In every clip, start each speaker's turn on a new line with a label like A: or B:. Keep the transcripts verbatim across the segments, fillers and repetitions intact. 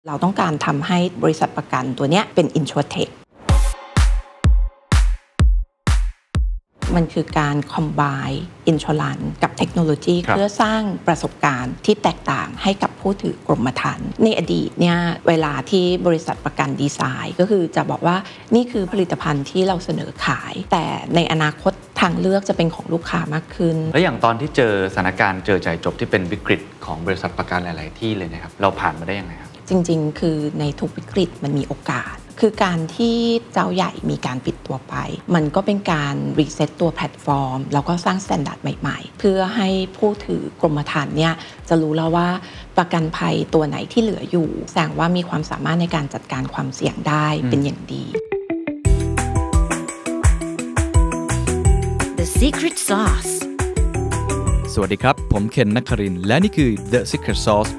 A: เราต้องการทำให้บริษัทประกันตัวนี้เป็น InsurTech มันคือการ combine insurance กับเทคโนโลยีเพื่อสร้างประสบการณ์ที่แตกต่างให้กับผู้ถือกรมธรรม์ในอดีตเนี่ยเวลาที่บริษัทประกันดีไซน์ก็คือจะบอกว่านี่คือผลิตภัณฑ์ที่เราเสนอขายแต่ในอนาคตทางเลือกจะเป็นของลูกค้ามากขึ้น
B: แล้วอย่างตอนที่เจอสถานการณ์เจอจ่ายจบที่เป็นวิกฤตของบริษัทประกันหลายๆที่เลยนะครับเราผ่านมาได้ยังไงครับ
A: จริงๆคือในทุกวิกฤตมันมีโอกาสคือการที่เจ้าใหญ่มีการปิดตัวไปมันก็เป็นการรีเซ็ตตัวแพลตฟอร์มแล้วก็สร้างสแตนดาร์ดใหม่ๆเพื่อให้ผู้ถือกรมธรรม์เนี่ยจะรู้แล้วว่าประกันภัยตัวไหนที่เหลืออยู่แสดงว่ามีความสามารถในการจัดการความเสี่ยงได้เป็นอย่างดี
C: The Secret Sauce
D: สวัสดีครับผมเคนนักครินทร์และนี่คือ The Secret Sauce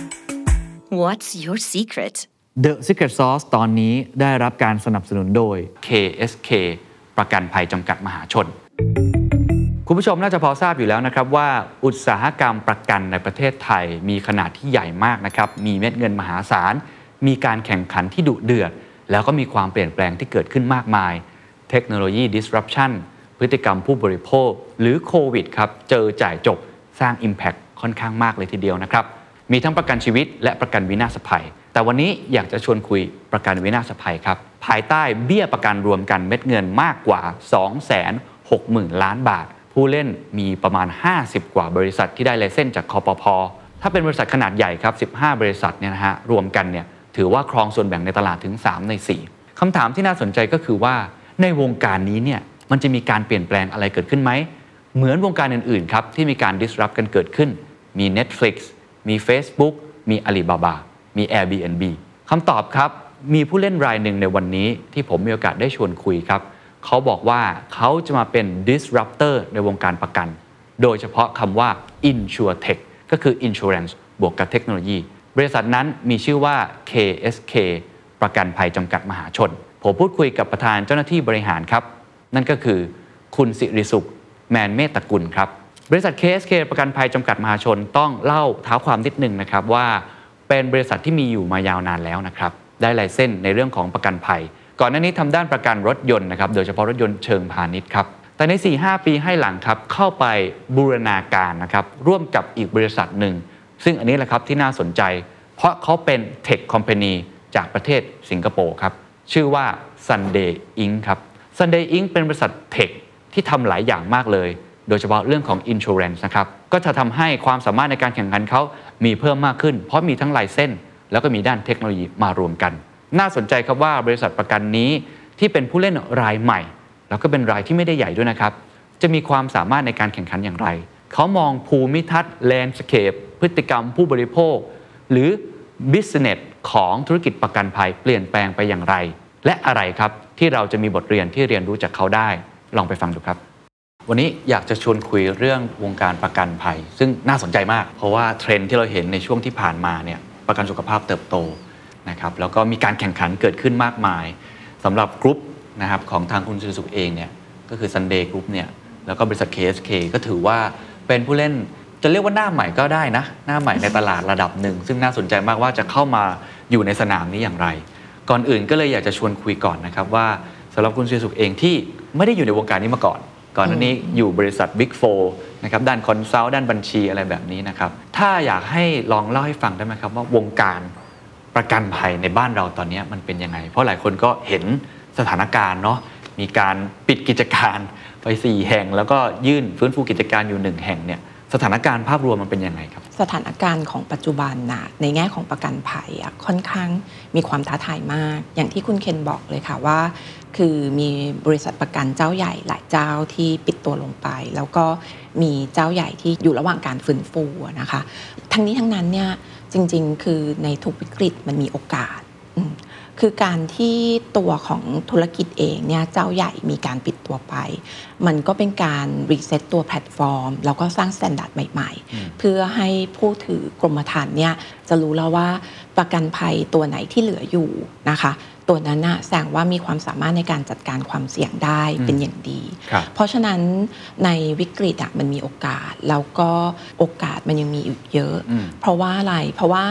C: What's your secret
E: The Secret Sauce ตอนนี้ได้รับการสนับสนุนโดย
B: เค เอส เค ประกันภัยจำกัดมหาชนคุณผู้ชมน่าจะพอทราบอยู่แล้วนะครับว่าอุตสาหกรรมประกันในประเทศไทยมีขนาดที่ใหญ่มากนะครับมีเม็ดเงินมหาศาลมีการแข่งขันที่ดุเดือดแล้วก็มีความเปลี่ยนแปลงที่เกิดขึ้นมากมายเทคโนโลยี disruption พฤติกรรมผู้บริโภคหรือโควิดครับเจอจ่ายจบสร้าง Impact ค่อนข้างมากเลยทีเดียวนะครับมีทั้งประกันชีวิตและประกันวินาศภัยแต่วันนี้อยากจะชวนคุยประกันวินาศภัยครับภายใต้เบี้ยประกันรวมกันเม็ดเงินมากกว่า สองแสนหกหมื่น ล้านบาทผู้เล่นมีประมาณห้าสิบกว่าบริษัทที่ได้ไลเซนส์จากคปภ.ถ้าเป็นบริษัทขนาดใหญ่ครับสิบห้าบริษัทเนี่ยนะฮะรวมกันเนี่ยถือว่าครองส่วนแบ่งในตลาดถึงสามในสี่คำถามที่น่าสนใจก็คือว่าในวงการนี้เนี่ยมันจะมีการเปลี่ยนแปลงอะไรเกิดขึ้นไหมเหมือนวงการอื่นๆครับที่มีการ disrupt กันเกิดขึ้นมี Netflix มี Facebook มี Alibaba มี Airbnb คำตอบครับมีผู้เล่นรายหนึ่งในวันนี้ที่ผมมีโอกาสได้ชวนคุยครับเขาบอกว่าเขาจะมาเป็น disruptor ในวงการประกันโดยเฉพาะคำว่า InsurTech ก็คือ Insurance บวกกับเทคโนโลยีบริษัทนั้นมีชื่อว่า เค เอส เค ประกันภัยจำกัดมหาชนผมพูดคุยกับประธานเจ้าหน้าที่บริหารครับนั่นก็คือคุณสิริสุขแมนเมตกุลครับบริษัท เค เอส เค ประกันภัยจำกัดมหาชนต้องเล่าเท้าความนิดนึงนะครับว่าเป็นบริษัทที่มีอยู่มายาวนานแล้วนะครับได้ไลเซนส์ในเรื่องของประกันภัยก่อนหน้านี้ทำด้านประกันรถยนต์นะครับโดยเฉพาะรถยนต์เชิงพาณิชย์ครับแต่ใน สี่ห้า ปีให้หลังครับเข้าไปบูรณาการนะครับร่วมกับอีกบริษัทหนึ่งซึ่งอันนี้แหละครับที่น่าสนใจเพราะเขาเป็นเทคคอมพานีจากประเทศสิงคโปร์ครับชื่อว่า Sunday อิงค์ ครับ Sunday อิงค์ เป็นบริษัทเทคที่ทำหลายอย่างมากเลยโดยเฉพาะเรื่องของ Insurance นะครับก็จะทำให้ความสามารถในการแข่งขันเขามีเพิ่มมากขึ้นเพราะมีทั้งไลเซนส์แล้วก็มีด้านเทคโนโลยีมารวมกันน่าสนใจครับว่าบริษัทประกันนี้ที่เป็นผู้เล่นรายใหม่แล้วก็เป็นรายที่ไม่ได้ใหญ่ด้วยนะครับจะมีความสามารถในการแข่งขันอย่างไรเขามองภูมิทัศน์แลนด์สเคปพฤติกรรมผู้บริโภคหรือ Business ของธุรกิจประกันภัยเปลี่ยนแปลงไปอย่างไรและอะไรครับที่เราจะมีบทเรียนที่เรียนรู้จากเขาได้ลองไปฟังดูครับวันนี้อยากจะชวนคุยเรื่องวงการประกันภัยซึ่งน่าสนใจมากเพราะว่าเทรนด์ที่เราเห็นในช่วงที่ผ่านมาเนี่ยประกันสุขภาพเติบโตนะครับแล้วก็มีการแข่งขันเกิดขึ้นมากมายสำหรับกรุ๊ปนะครับของทางคุณสุสุเองเนี่ยก็คือ Sunday Group เนี่ยแล้วก็บริษัท เค เอส เค ก็ถือว่าเป็นผู้เล่นจะเรียกว่าหน้าใหม่ก็ได้นะหน้าใหม่ในตลาดระดับหนึ่งซึ่งน่าสนใจมากว่าจะเข้ามาอยู่ในสนามนี้อย่างไรก่อนอื่นก็เลยอยากจะชวนคุยก่อนนะครับว่าสำหรับคุณสุสุเองที่ไม่ได้อยู่ในวงการนี้มาก่อนก่อนหน้านี้อยู่บริษัท Big โฟร์ นะครับด้านคอนซัลท์ด้านบัญชีอะไรแบบนี้นะครับถ้าอยากให้ลองเล่าให้ฟังได้ไหมครับว่าวงการประกันภัยในบ้านเราตอนนี้มันเป็นยังไงเพราะหลายคนก็เห็นสถานการณ์เนาะมีการปิดกิจการไปสี่แห่งแล้วก็ยื่นฟื้นฟูกิจการอยู่หนึ่งแห่งเนี่ยสถานการณ์ภาพรวมมันเป็นยังไงครับ
A: สถานการณ์ของปัจจุบันนะในแง่ของประกันภัยค่อนข้างมีความท้าทายมากอย่างที่คุณเคนบอกเลยค่ะว่าคือมีบริษัทประกันเจ้าใหญ่หลายเจ้าที่ปิดตัวลงไปแล้วก็มีเจ้าใหญ่ที่อยู่ระหว่างการฟื้นฟูนะคะทั้งนี้ทั้งนั้นเนี่ยจริงๆคือในทุกวิกฤตมันมีโอกาสคือการที่ตัวของธุรกิจเองเนี่ยเจ้าใหญ่มีการปิดตัวไปมันก็เป็นการรีเซ็ตตัวแพลตฟอร์มแล้วก็สร้างสแตนดาร์ดใหม่ๆเพื่อให้ผู้ถือกรมธรรม์เนี่ยจะรู้แล้วว่าประกันภัยตัวไหนที่เหลืออยู่นะคะตัวนั้นน่ะแสดงว่ามีความสามารถในการจัดการความเสี่ยงได้เป็นอย่างดีเพราะฉะนั้นในวิกฤตอ่ะมันมีโอกาสแล้วก็โอกาสมันยังมีอีกเยอะเพราะว่าอะไรเพราะว่า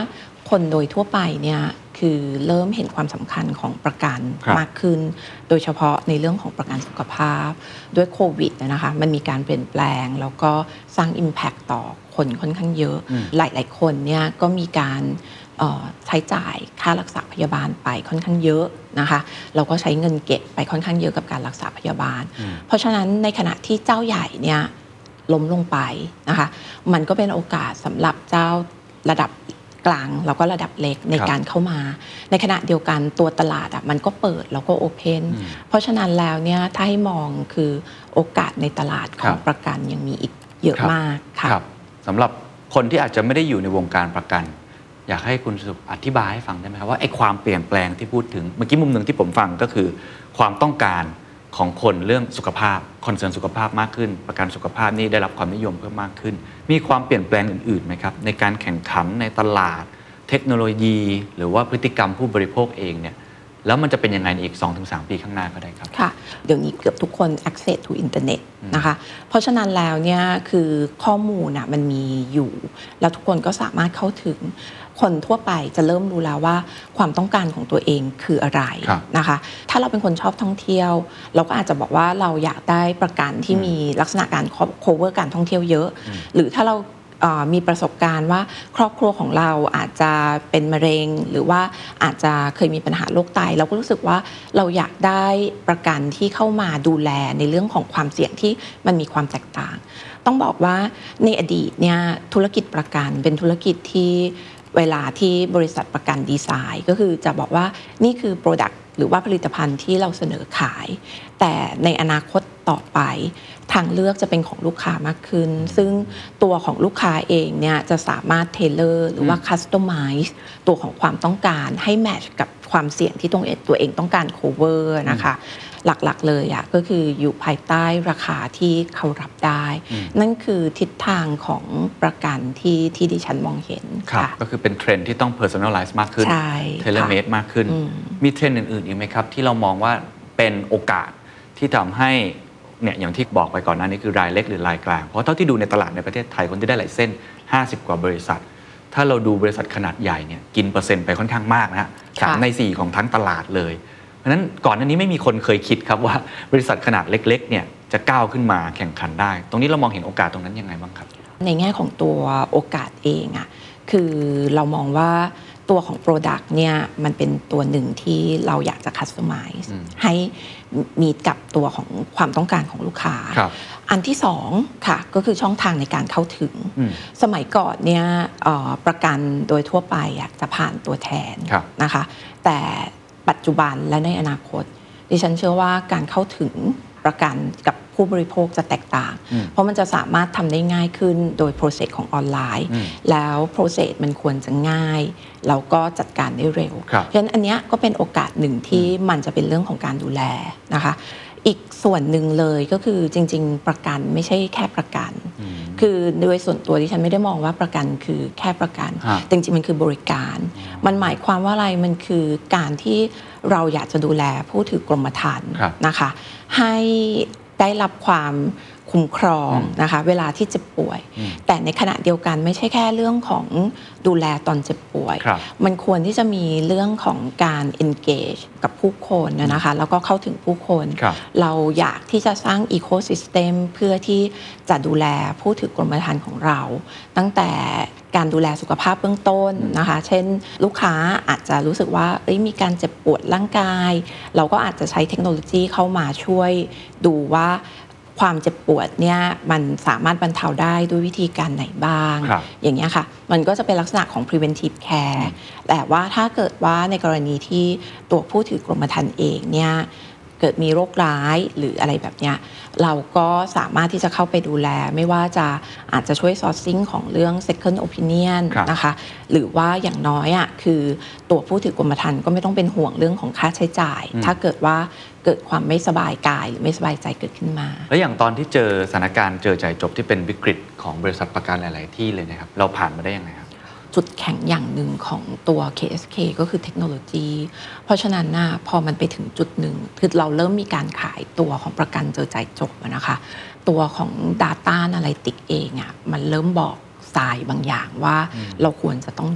A: คนโดยทั่วไปเนี่ยคือเริ่มเห็นความสำคัญของประกันมากขึ้นโดยเฉพาะในเรื่องของประกันสุขภาพด้วยโควิดนะคะมันมีการเปลี่ยนแปลงแล้วก็สร้าง Impact ต่อคนค่อนข้างเยอะหลายๆคนเนี่ยก็มีการใช้จ่ายค่ารักษาพยาบาลไปค่อนข้างเยอะนะคะเราก็ใช้เงินเก็บไปค่อนข้างเยอะกับการรักษาพยาบาลเพราะฉะนั้นในขณะที่เจ้าใหญ่เนี่ยล้มลงไปนะคะมันก็เป็นโอกาสสำหรับเจ้าระดับกลางแล้วก็ระดับเล็กในการเข้ามาในขณะเดียวกันตัวตลาดอ่ะมันก็เปิดแล้วก็โอเพนเพราะฉะนั้นแล้วเนี่ยถ้าให้มองคือโอกาสในตลาดของประกันยังมีอีกเยอะมากค่ะ
B: สำหรับคนที่อาจจะไม่ได้อยู่ในวงการประกันอยากให้คุณสุอธิบายให้ฟังได้ไหมครับว่าไอ้ความเปลี่ยนแปลงที่พูดถึงเมื่อกี้มุมหนึ่งที่ผมฟังก็คือความต้องการของคนเรื่องสุขภาพคอนเซิร์นสุขภาพมากขึ้นประกันสุขภาพนี่ได้รับความนิยมเพิ่มมากขึ้นมีความเปลี่ยนแปลงอื่นๆไหมครับในการแข่งขันในตลาดเทคโนโลยีหรือว่าพฤติกรรมผู้บริโภคเองเนี่ยแล้วมันจะเป็นยังไงในอีก สองถึงสาม ปีข้างหน้าก็ได้ครับ
A: ค่ะเดี๋ยวนี้เกือบทุกคน access to internet นะคะเพราะฉะนั้นแล้วเนี่ยคือข้อมูลนะมันมีอยู่แล้วทุกคนก็สามารถเข้าถึงคนทั่วไปจะเริ่มรู้แล้วว่าความต้องการของตัวเองคืออะไรนะคะถ้าเราเป็นคนชอบท่องเที่ยวเราก็อาจจะบอกว่าเราอยากได้ประกันที่มีลักษณะการ cover การท่องเที่ยวเยอะหรือถ้าเรามีประสบการณ์ว่าครอบครัวของเราอาจจะเป็นมะเร็งหรือว่าอาจจะเคยมีปัญหาโรคไตเราก็รู้สึกว่าเราอยากได้ประกันที่เข้ามาดูแลในเรื่องของความเสี่ยงที่มันมีความแตกต่างต้องบอกว่าในอดีตเนี่ยธุรกิจประกันเป็นธุรกิจที่เวลาที่บริษัทประกันดีไซน์ก็คือจะบอกว่านี่คือ Product หรือว่าผลิตภัณฑ์ที่เราเสนอขายแต่ในอนาคตต่อไปทางเลือกจะเป็นของลูกค้ามากขึ้นซึ่งตัวของลูกค้าเองเนี่ยจะสามารถเทเลอร์หรือว่าคัสตอมไมซ์ตัวของความต้องการให้แมทช์กับความเสี่ยงที่ตัวเองตัวเองต้องการ cover นะคะหลักๆเลยอ่ะก็คืออยู่ภายใต้ราคาที่เขารับได้นั่นคือทิศทางของประกันที่ที่ดิฉันมองเห็นค่ะ
B: ก็คือเป็นเทรนด์ที่ต้อง personalize มากขึ้น tailor made มากขึ้นมีเทรนด์อื่นๆอีกไหมครับที่เรามองว่าเป็นโอกาสที่ทำให้เนี่ยอย่างที่บอกไปก่อนหน้านี้คือรายเล็กหรือรายกลางเพราะเท่าที่ดูในตลาดในประเทศไทยคนที่ได้หลายเส้นห้าสิบกว่าบริษัทถ้าเราดูบริษัทขนาดใหญ่เนี่ยกินเปอร์เซ็นต์ไปค่อนข้างมากนะฮะสามในสี่ของทั้งตลาดเลยเพราะฉะนั้นก่อนหน้านี้ไม่มีคนเคยคิดครับว่าบริษัทขนาดเล็กๆเนี่ยจะก้าวขึ้นมาแข่งขันได้ตรงนี้เรามองเห็นโอกาสตรงนั้นยังไงบ้างครับ
A: ในแง่ของตัวโอกาสเองอ่ะคือเรามองว่าตัวของ Product เนี่ยมันเป็นตัวหนึ่งที่เราอยากจะ Customize ให้มีกับตัวของความต้องการของลูกค้าอันที่สองค่ะก็คือช่องทางในการเข้าถึงสมัยก่อนเนี่ยประกันโดยทั่วไปจะผ่านตัวแทนนะคะแต่ปัจจุบันและในอนาคตดิฉันเชื่อว่าการเข้าถึงประกันกับผู้บริโภคจะแตกต่างเพราะมันจะสามารถทำได้ง่ายขึ้นโดย process ของออนไลน์แล้ว process มันควรจะง่ายแล้วก็จัดการได้เร็วเพราะฉะนั้นอันนี้ก็เป็นโอกาสหนึ่งที่มันจะเป็นเรื่องของการดูแลนะคะอีกส่วนหนึ่งเลยก็คือจริงๆประกันไม่ใช่แค่ประกันคือโดยส่วนตัวที่ฉันไม่ได้มองว่าประกันคือแค่ประกันจริงๆมันคือบริการมันหมายความว่าอะไรมันคือการที่เราอยากจะดูแลผู้ถือกรมธรรม์นะคะให้ได้รับความคุ้มครองนะคะเวลาที่เจ็บป่วยแต่ในขณะเดียวกันไม่ใช่แค่เรื่องของดูแลตอนเจ็บป่วยมันควรที่จะมีเรื่องของการ engage กับผู้คนนะคะแล้วก็เข้าถึงผู้คนเราอยากที่จะสร้าง ecosystem เพื่อที่จะดูแลผู้ถือกรมธรรม์ของเราตั้งแต่การดูแลสุขภาพเบื้องต้นนะคะเช่นลูกค้าอาจจะรู้สึกว่ามีการเจ็บปวดร่างกายเราก็อาจจะใช้เทคโนโลยีเข้ามาช่วยดูว่าความเจ็บปวดเนี่ยมันสามารถบรรเทาได้ด้วยวิธีการไหนบ้างอย่างเงี้ยค่ะมันก็จะเป็นลักษณะของ preventive care แต่ว่าถ้าเกิดว่าในกรณีที่ตัวผู้ถือกรมธรรม์เองเนี่ยเกิดมีโรคร้ายหรืออะไรแบบเนี้ยเราก็สามารถที่จะเข้าไปดูแลไม่ว่าจะอาจจะช่วย sourcing ของเรื่อง second opinion นะคะหรือว่าอย่างน้อยอ่ะคือตัวผู้ถือกรมธรรม์ก็ไม่ต้องเป็นห่วงเรื่องของค่าใช้จ่ายถ้าเกิดว่าเกิดความไม่สบายกายหรือไม่สบายใจเกิดขึ้นมา
B: แล้วอย่างตอนที่เจอสถานการณ์เจอจ่ายจบที่เป็นวิกฤตของบริษัทประกันหลายๆที่เลยนะครับเราผ่านมาได้ยังไงครับ
A: จุดแข็งอย่างหนึ่งของตัว เค เอส เค ก็คือเทคโนโลยีเพราะฉะนั้นนะพอมันไปถึงจุดหนึ่งคือเราเริ่มมีการขายตัวของประกันเจอจ่ายจบนะคะตัวของ Data Analytics เองอ่ะมันเริ่มบอกทรายบางอย่างว่าเราควรจะต้องหยุด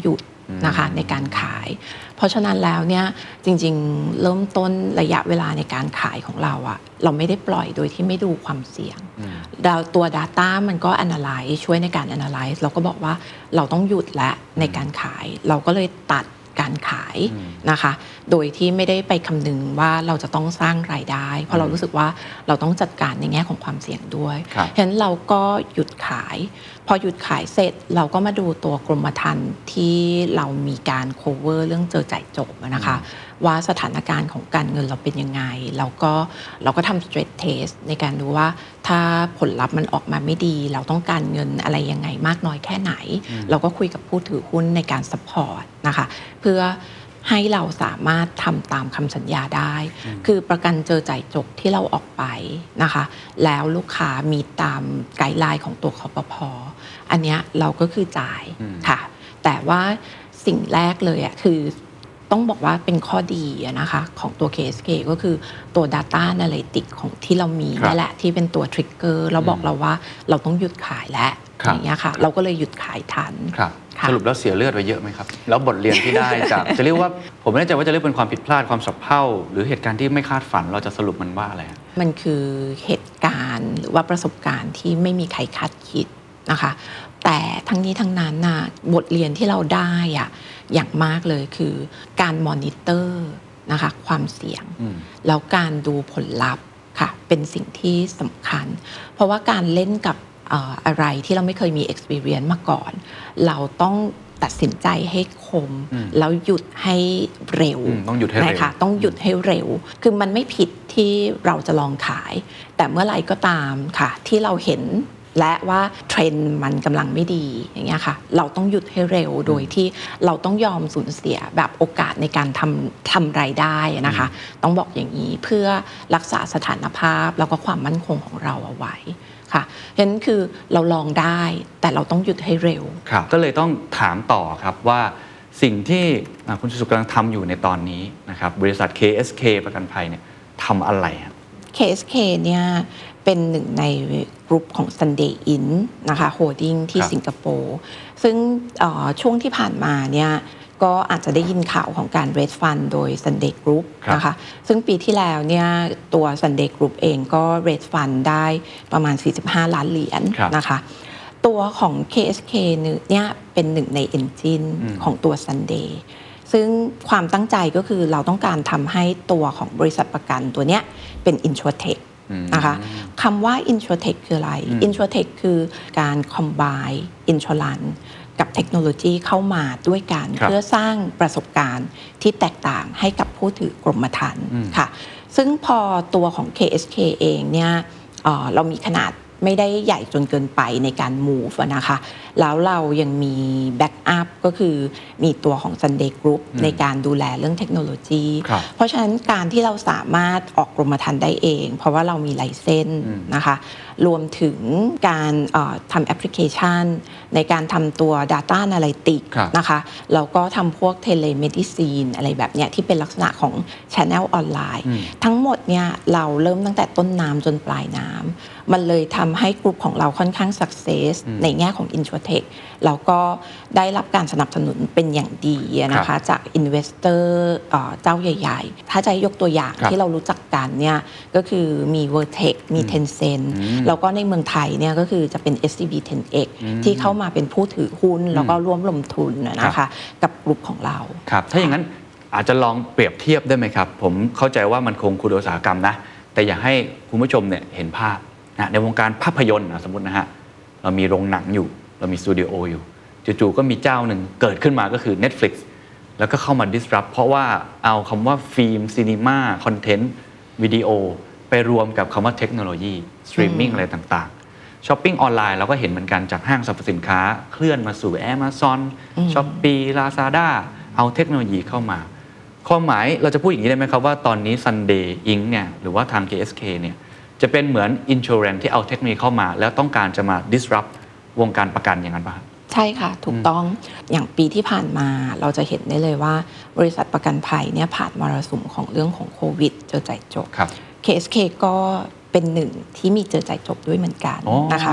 A: นะคะในการขายเพราะฉะนั้นแล้วเนี่ยจริงๆเริ่มต้นระยะเวลาในการขายของเราอะเราไม่ได้ปล่อยโดยที่ไม่ดูความเสี่ยงตัว data มันก็ analyze ช่วยในการ analyze เราก็บอกว่าเราต้องหยุดและในการขายเราก็เลยตัดการขายนะคะโดยที่ไม่ได้ไปคำนึงว่าเราจะต้องสร้างรายได้เพราะเรารู้สึกว่าเราต้องจัดการในแง่ของความเสี่ยงด้วยฉะนั้นเราก็หยุดขายพอหยุดขายเสร็จเราก็มาดูตัวกรมธรรม์ที่เรามีการ cover เรื่องเจอจ่ายจบนะคะว่าสถานการณ์ของการเงินเราเป็นยังไงเราก็เราก็ทำ stress test ในการดูว่าถ้าผลลัพธ์มันออกมาไม่ดีเราต้องการเงินอะไรยังไงมากน้อยแค่ไหนเราก็คุยกับผู้ถือหุ้นในการ support นะคะเพื่อให้เราสามารถทำตามคำสัญญาได้คือประกันเจอจ่ายจบที่เราออกไปนะคะแล้วลูกค้ามีตามไกด์ไลน์ของตัวคปภ.อันเนี้ยเราก็คือจ่ายค่ะแต่ว่าสิ่งแรกเลยอ่ะคือต้องบอกว่าเป็นข้อดีนะคะของตัว เค เอส เค ก็คือตัว data analytics ของที่เรามีนี่แหละที่เป็นตัว trigger เราบอกเราว่าเราต้องหยุดขายแล้วอย่างเงี้ยค่ะเราก็เลยหยุดขายทัน
B: สรุปแล้วเสียเลือดไปเยอะไหมครับแล้วบทเรียนที่ได้จากจะเรียกว่าผมไม่แน่ใจว่าจะเรียกเป็นความผิดพลาดความสับเพร่าหรือเหตุการณ์ที่ไม่คาดฝันเราจะสรุปมันว่าอะไร
A: มันคือเหตุการณ์หรือว่าประสบการณ์ที่ไม่มีใครคาดคิดนะคะแต่ทั้งนี้ทั้งนั้นน่ะบทเรียนที่เราได้อะอย่างมากเลยคือการมอนิเตอร์นะคะความเสี่ยงแล้วการดูผลลัพธ์ค่ะเป็นสิ่งที่สำคัญเพราะว่าการเล่นกับอะไรที่เราไม่เคยมี experience มาก่อนเราต้องตัดสินใจให้คมแล้วหยุดให้เร็ว
B: ต้องหยุดให้เร็ว
A: นะคะต้องหยุดให้เร็วคือมันไม่ผิดที่เราจะลองขายแต่เมื่อไหร่ก็ตามค่ะที่เราเห็นและว่าเทรนด์มันกำลังไม่ดีอย่างเงี้ยค่ะเราต้องหยุดให้เร็วโดยที่เราต้องยอมสูญเสียแบบโอกาสในการทำทำรายได้นะคะต้องบอกอย่างนี้เพื่อรักษาสถานภาพแล้วก็ความมั่นคงของเราเอาไว้ค่ะฉะนั้นคือเราลองได้แต่เราต้องหยุดให้เร็ว
B: ครับก็เลยต้องถามต่อครับว่าสิ่งที่คุณสุสุกำลังทำอยู่ในตอนนี้นะครับบริษัท เค เอส เค ประกันภัยเนี่ยทำอะไรครับ
A: เค เอส เค เนี่ยเป็นหนึ่งในกลุ่มของ Sunday In นะคะโฮลดิ้งที่สิงคโปร์ซึ่งช่วงที่ผ่านมาเนี่ยก็อาจจะได้ยินข่าวของการ raise fund โดย Sunday Group นะคะซึ่งปีที่แล้วเนี่ยตัว Sunday Group เองก็ raise fund ได้ประมาณสี่สิบห้าล้านเหรียญนะคะตัวของ เค เอส เค เนี่ยเป็นหนึ่งใน engine ของตัว Sunday ซึ่งความตั้งใจก็คือเราต้องการทำให้ตัวของบริษัทประกันตัวเนี้ยเป็น InsurTech นะคะคำว่า InsurTech คืออะไร InsurTech คือการ combine insurance กับเทคโนโลยีเข้ามาด้วยกันเพื่อสร้างประสบการณ์ที่แตกต่างให้กับผู้ถือกรมธรรม์ค่ะซึ่งพอตัวของ เค เอส เค เองเนี่ยเอ่อเรามีขนาดไม่ได้ใหญ่จนเกินไปในการ move นะคะแล้วเรายังมี backup ก็คือมีตัวของ Sunday Group ในการดูแลเรื่องเทคโนโลยีเพราะฉะนั้นการที่เราสามารถออกกรมธรรม์ได้เองเพราะว่าเรามีไลเซนส์นะคะรวมถึงการทำแอปพลิเคชันในการทำตัว Data Analytics นะคะแล้วก็ทำพวก Telemedicine อะไรแบบเนี้ยที่เป็นลักษณะของ Channel ออนไลน์ทั้งหมดเนี่ยเราเริ่มตั้งแต่ต้นน้ำจนปลายน้ำมันเลยทำให้กลุ่มของเราค่อนข้าง success ในแง่ของ InsurTech แล้วก็ได้รับการสนับสนุนเป็นอย่างดีนะคะจาก investor เจ้าใหญ่ๆถ้าจะยกตัวอย่างที่เรารู้จักกันเนี่ยก็คือมี Vertex มี Tencent แล้วก็ในเมืองไทยเนี่ยก็คือจะเป็น เอส ซี บี เท็น เอ็กซ์ ที่เข้ามาเป็นผู้ถือหุ้นแล้วก็ร่วมลงทุนนะคะกับกลุ่มของเรา
B: ครับถ้าอย่างนั้นอาจจะลองเปรียบเทียบได้ไหมครับผมเข้าใจว่ามันคงคุณอุตสาหกรรมนะแต่อยากให้คุณผู้ชมเนี่ยเห็นภาพในวงการภาพยนตร์สมมตินะฮะเรามีโรงหนังอยู่เรามีสตูดิโออยู่จู่ๆก็มีเจ้าหนึ่งเกิดขึ้นมาก็คือ Netflix แล้วก็เข้ามา disrupt เพราะว่าเอาคำว่าฟิล์มซีนีมาคอนเทนต์วิดีโอไปรวมกับคำว่าเทคโนโลยีสตรีมมิ่งอะไรต่างๆช้อปปิ้งออนไลน์เราก็เห็นเหมือนกันจากห้างสรรพสินค้าเคลื่อนมาสู่ Amazon Shopee Lazada เอาเทคโนโลยีเข้ามาความหมายเราจะพูดอย่างนี้ได้ไหมครับว่าตอนนี้ Sunday อิง เนี่ยหรือว่าทาง เค เอส เค เนี่ยจะเป็นเหมือน insurance ที่เอาเทคโนโลยีเข้ามาแล้วต้องการจะมา disrupt วงการประกันอย่างนั้นป่ะ
A: ใช่ค่ะถูกต้องอย่างปีที่ผ่านมาเราจะเห็นได้เลยว่าบริษัทประกันภัยเนี่ยผ่านมรสุมของเรื่องของโควิดเจอจ่ายจบ เค เอส เค ก็เป็นหนึ่งที่มีเจอจ่ายจบด้วยเหมือนกันนะคะ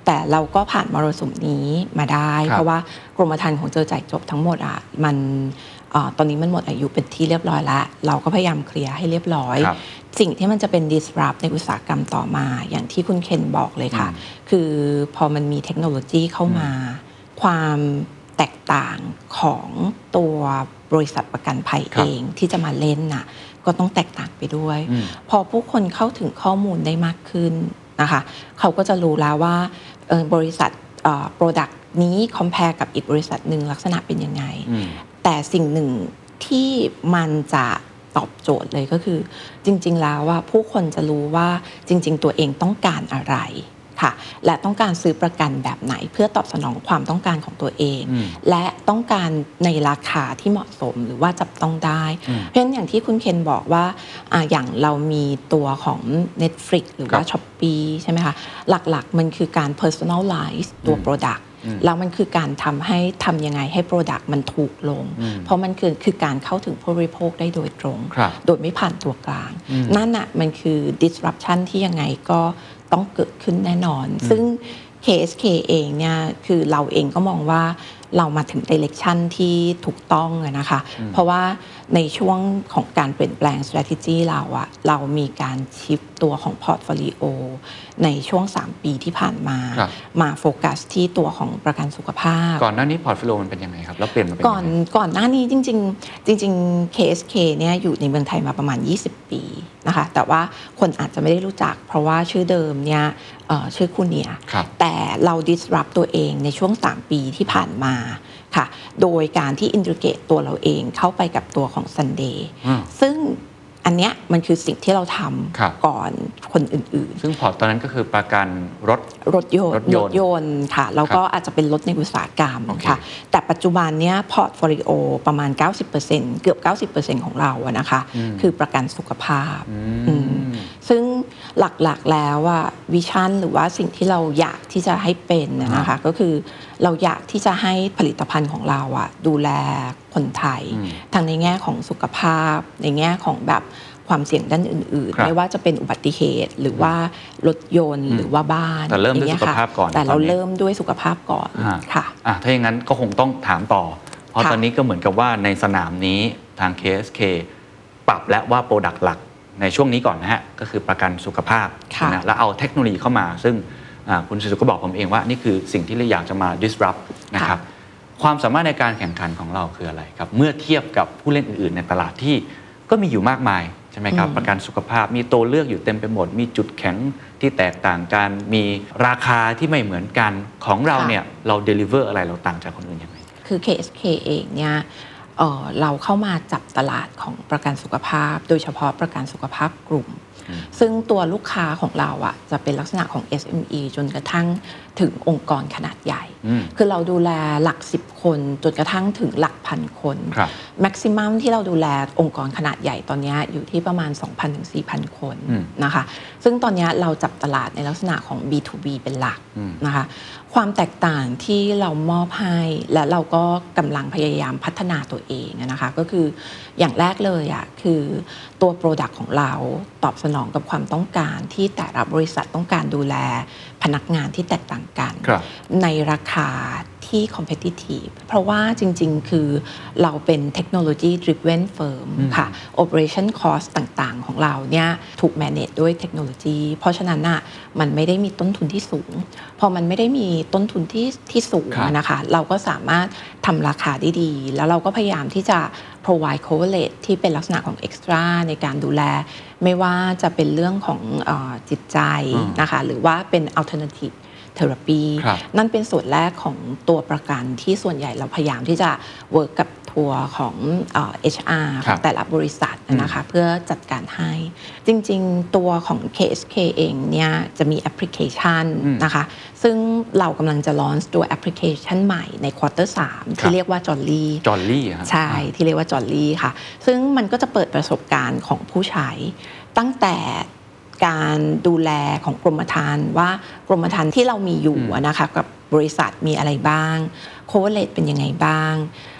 A: แต่เราก็ผ่านมรสุมนี้มาได้เพราะว่ากรมธรรม์ของเจอจ่ายจบทั้งหมดอ่ะมันตอนนี้มันหมดอายุเป็นที่เรียบร้อยแล้วเราก็พยายามเคลียร์ให้เรียบร้อยสิ่งที่มันจะเป็น disrupt ในอุตสาหกรรมต่อมาอย่างที่คุณเคนบอกเลยค่ะคือพอมันมีเทคโนโลยีเข้ามาความแตกต่างของตัวบริษัทประกันภัยเองที่จะมาเล่นน่ะก็ต้องแตกต่างไปด้วยพอผู้คนเข้าถึงข้อมูลได้มากขึ้นนะคะเขาก็จะรู้แล้วว่าบริษัท product นี้ compare กับอีกบริษัทหนึ่งลักษณะเป็นยังไงแต่สิ่งหนึ่งที่มันจะตอบโจทย์เลยก็คือจริงๆแล้วว่าผู้คนจะรู้ว่าจริงๆตัวเองต้องการอะไรค่ะและต้องการซื้อประกันแบบไหนเพื่อตอบสนองความต้องการของตัวเองและต้องการในราคาที่เหมาะสมหรือว่าจับต้องได้เพราะฉะนั้นอย่างที่คุณเคนบอกว่า อ, อย่างเรามีตัวของ Netflix หรือว่า Shopee ใช่ไหมคะหลักๆมันคือการ personalize ตัว product แล้วมันคือการทำให้ทำยังไงให้ Product มันถูกลงเพราะมันคือคือการเข้าถึงผู้บริโภคได้โดยตรงโดยไม่ผ่านตัวกลางนั่นน่ะมันคือ disruption ที่ยังไงก็ต้องเกิดขึ้นแน่นอนซึ่ง เค เอส เค เองเนี่ยคือเราเองก็มองว่าเรามาถึง direction ที่ถูกต้องนะคะเพราะว่าในช่วงของการเปลี่ยนแปลง strategy เราอะเรามีการชิฟตัวของ portfolio ในช่วงสามปีที่ผ่านมามาโฟกัสที่ตัวของประกันสุขภาพ
B: ก่อนหน้านี้ portfolio มันเป็นยังไงครับแล้วเปลี่ยนมาเป็นยังไงก่อน
A: ก่อนหน้านี้จริงๆจริงๆ เค เอส เค เนี่ยอยู่ในเมืองไทยมาประมาณยี่สิบปีนะคะแต่ว่าคนอาจจะไม่ได้รู้จักเพราะว่าชื่อเดิมเนี่ยชื่อคุณเนียแต่เรา disrupt ตัวเองในช่วงสามปีที่ผ่านมาค่ะโดยการที่ integrate ตัวเราเองเข้าไปกับตัวของ Sunday ซึ่งอันเนี้ยมันคือสิ่งที่เราทำก่อนคนอื่น
B: ๆซึ่งพอร์ตตอนนั้นก็คือประกันรถ
A: รถยนต์รถยนต์ค่ะแล้วก็อาจจะเป็นรถในอุตสาหกรรมค่ะแต่ปัจจุบันเนี้ยพอร์ตโฟลิโอประมาณ เก้าสิบเปอร์เซ็นต์ เกือบ เก้าสิบเปอร์เซ็นต์ ของเราอะนะคะคือประกันสุขภาพซึ่งหลักๆแล้วว่าวิชั่นหรือว่าสิ่งที่เราอยากที่จะให้เป็นนะคะก็คือเราอยากที่จะให้ผลิตภัณฑ์ของเราอะดูแลคนไทยทั้งในแง่ของสุขภาพในแง่ของแบบความเสี่ยงด้านอื่นๆไม่ว่าจะเป็นอุบัติเหตุหรือว่ารถยนต์หรือว่าบ้าน
B: แต่เริ่มด้วยสุขภาพก่อน
A: แต่เราเริ่มด้วยสุขภาพก่อนค่ะ
B: ถ้าอย่างนั้นก็คงต้องถามต่อเพราะตอนนี้ก็เหมือนกับว่าในสนามนี้ทาง เค เอส เค ปรับและว่าโปรดักต์หลักในช่วงนี้ก่อนนะฮะก็คือประกันสุขภาพนะแล้วเอาเทคโนโลยีเข้ามาซึ่งคุณสุสุก็บอกผมเองว่านี่คือสิ่งที่เราอยากจะมา disrupt นะครับความสามารถในการแข่งขันของเราคืออะไรครับเมื่อเทียบกับผู้เล่นอื่นๆในตลาดที่ก็มีอยู่มากมายใช่ไหมครับประกันสุขภาพมีตัวเลือกอยู่เต็มไปหมดมีจุดแข็งที่แตกต่างกันมีราคาที่ไม่เหมือนกันของเราเนี่ยเรา deliver อะไรเราต่างจากคนอื่นยังไง
A: คือ เค เอส เค เองเนี่ยเอ่อเราเข้ามาจับตลาดของประกันสุขภาพโดยเฉพาะประกันสุขภาพกลุ่มซึ่งตัวลูกค้าของเราอ่ะจะเป็นลักษณะของ เอส เอ็ม อี จนกระทั่งถึงองค์กรขนาดใหญ่คือเราดูแลหลักสิบคนจนกระทั่งถึงหลักพันคนแม็กซิมัมที่เราดูแลองค์กรขนาดใหญ่ตอนนี้อยู่ที่ประมาณ สองพัน ถึง สี่พัน คนนะคะซึ่งตอนนี้เราจับตลาดในลักษณะของ บี ทู บี เป็นหลักนะคะความแตกต่างที่เรามอบให้และเราก็กำลังพยายามพัฒนาตัวเองนะคะก็คืออย่างแรกเลยอ่ะคือตัว Product ของเราตอบสนองกับความต้องการที่แต่ละบริษัทต้องการดูแลพนักงานที่แตกต่างกันในราคาที่ competitive เพราะว่าจริงๆคือเราเป็น technology driven firm ค่ะ operation cost ต่างๆของเราเนี่ยถูก manage ด้วยเทคโนโลยีเพราะฉะนั้นน่ะมันไม่ได้มีต้นทุนที่สูงพอมันไม่ได้มีต้นทุนที่ที่สูงนะคะเราก็สามารถทำราคาได้ดีแล้วเราก็พยายามที่จะ provide coverage ที่เป็นลักษณะของ extra ในการดูแลไม่ว่าจะเป็นเรื่องของเอ่อจิตใจนะคะหรือว่าเป็น alternative therapy นั่นเป็นส่วนแรกของตัวประกันที่ส่วนใหญ่เราพยายามที่จะ work กับทัวร์ของเอ่อ เอช อาร์ ของแต่ละบริษัทนะคะเพื่อจัดการให้จริงๆตัวของ เค เอส เค เองเนี่ยจะมีแอปพลิเคชันนะคะซึ่งเรากำลังจะ launch ตัวแอปพลิเคชันใหม่ในควอเตอร์สามที่เรียกว่า Jolly
B: Jolly
A: ใช่ที่เรียกว่า Jolly ค่ะซึ่งมันก็จะเปิดประสบการณ์ของผู้ใช้ตั้งแต่การดูแลของกรมธรรม์ว่ากรมธรรม์ที่เรามีอยู่นะคะกับบริษัทมีอะไรบ้างโคเวอร์เรทเป็นยังไงบ้าง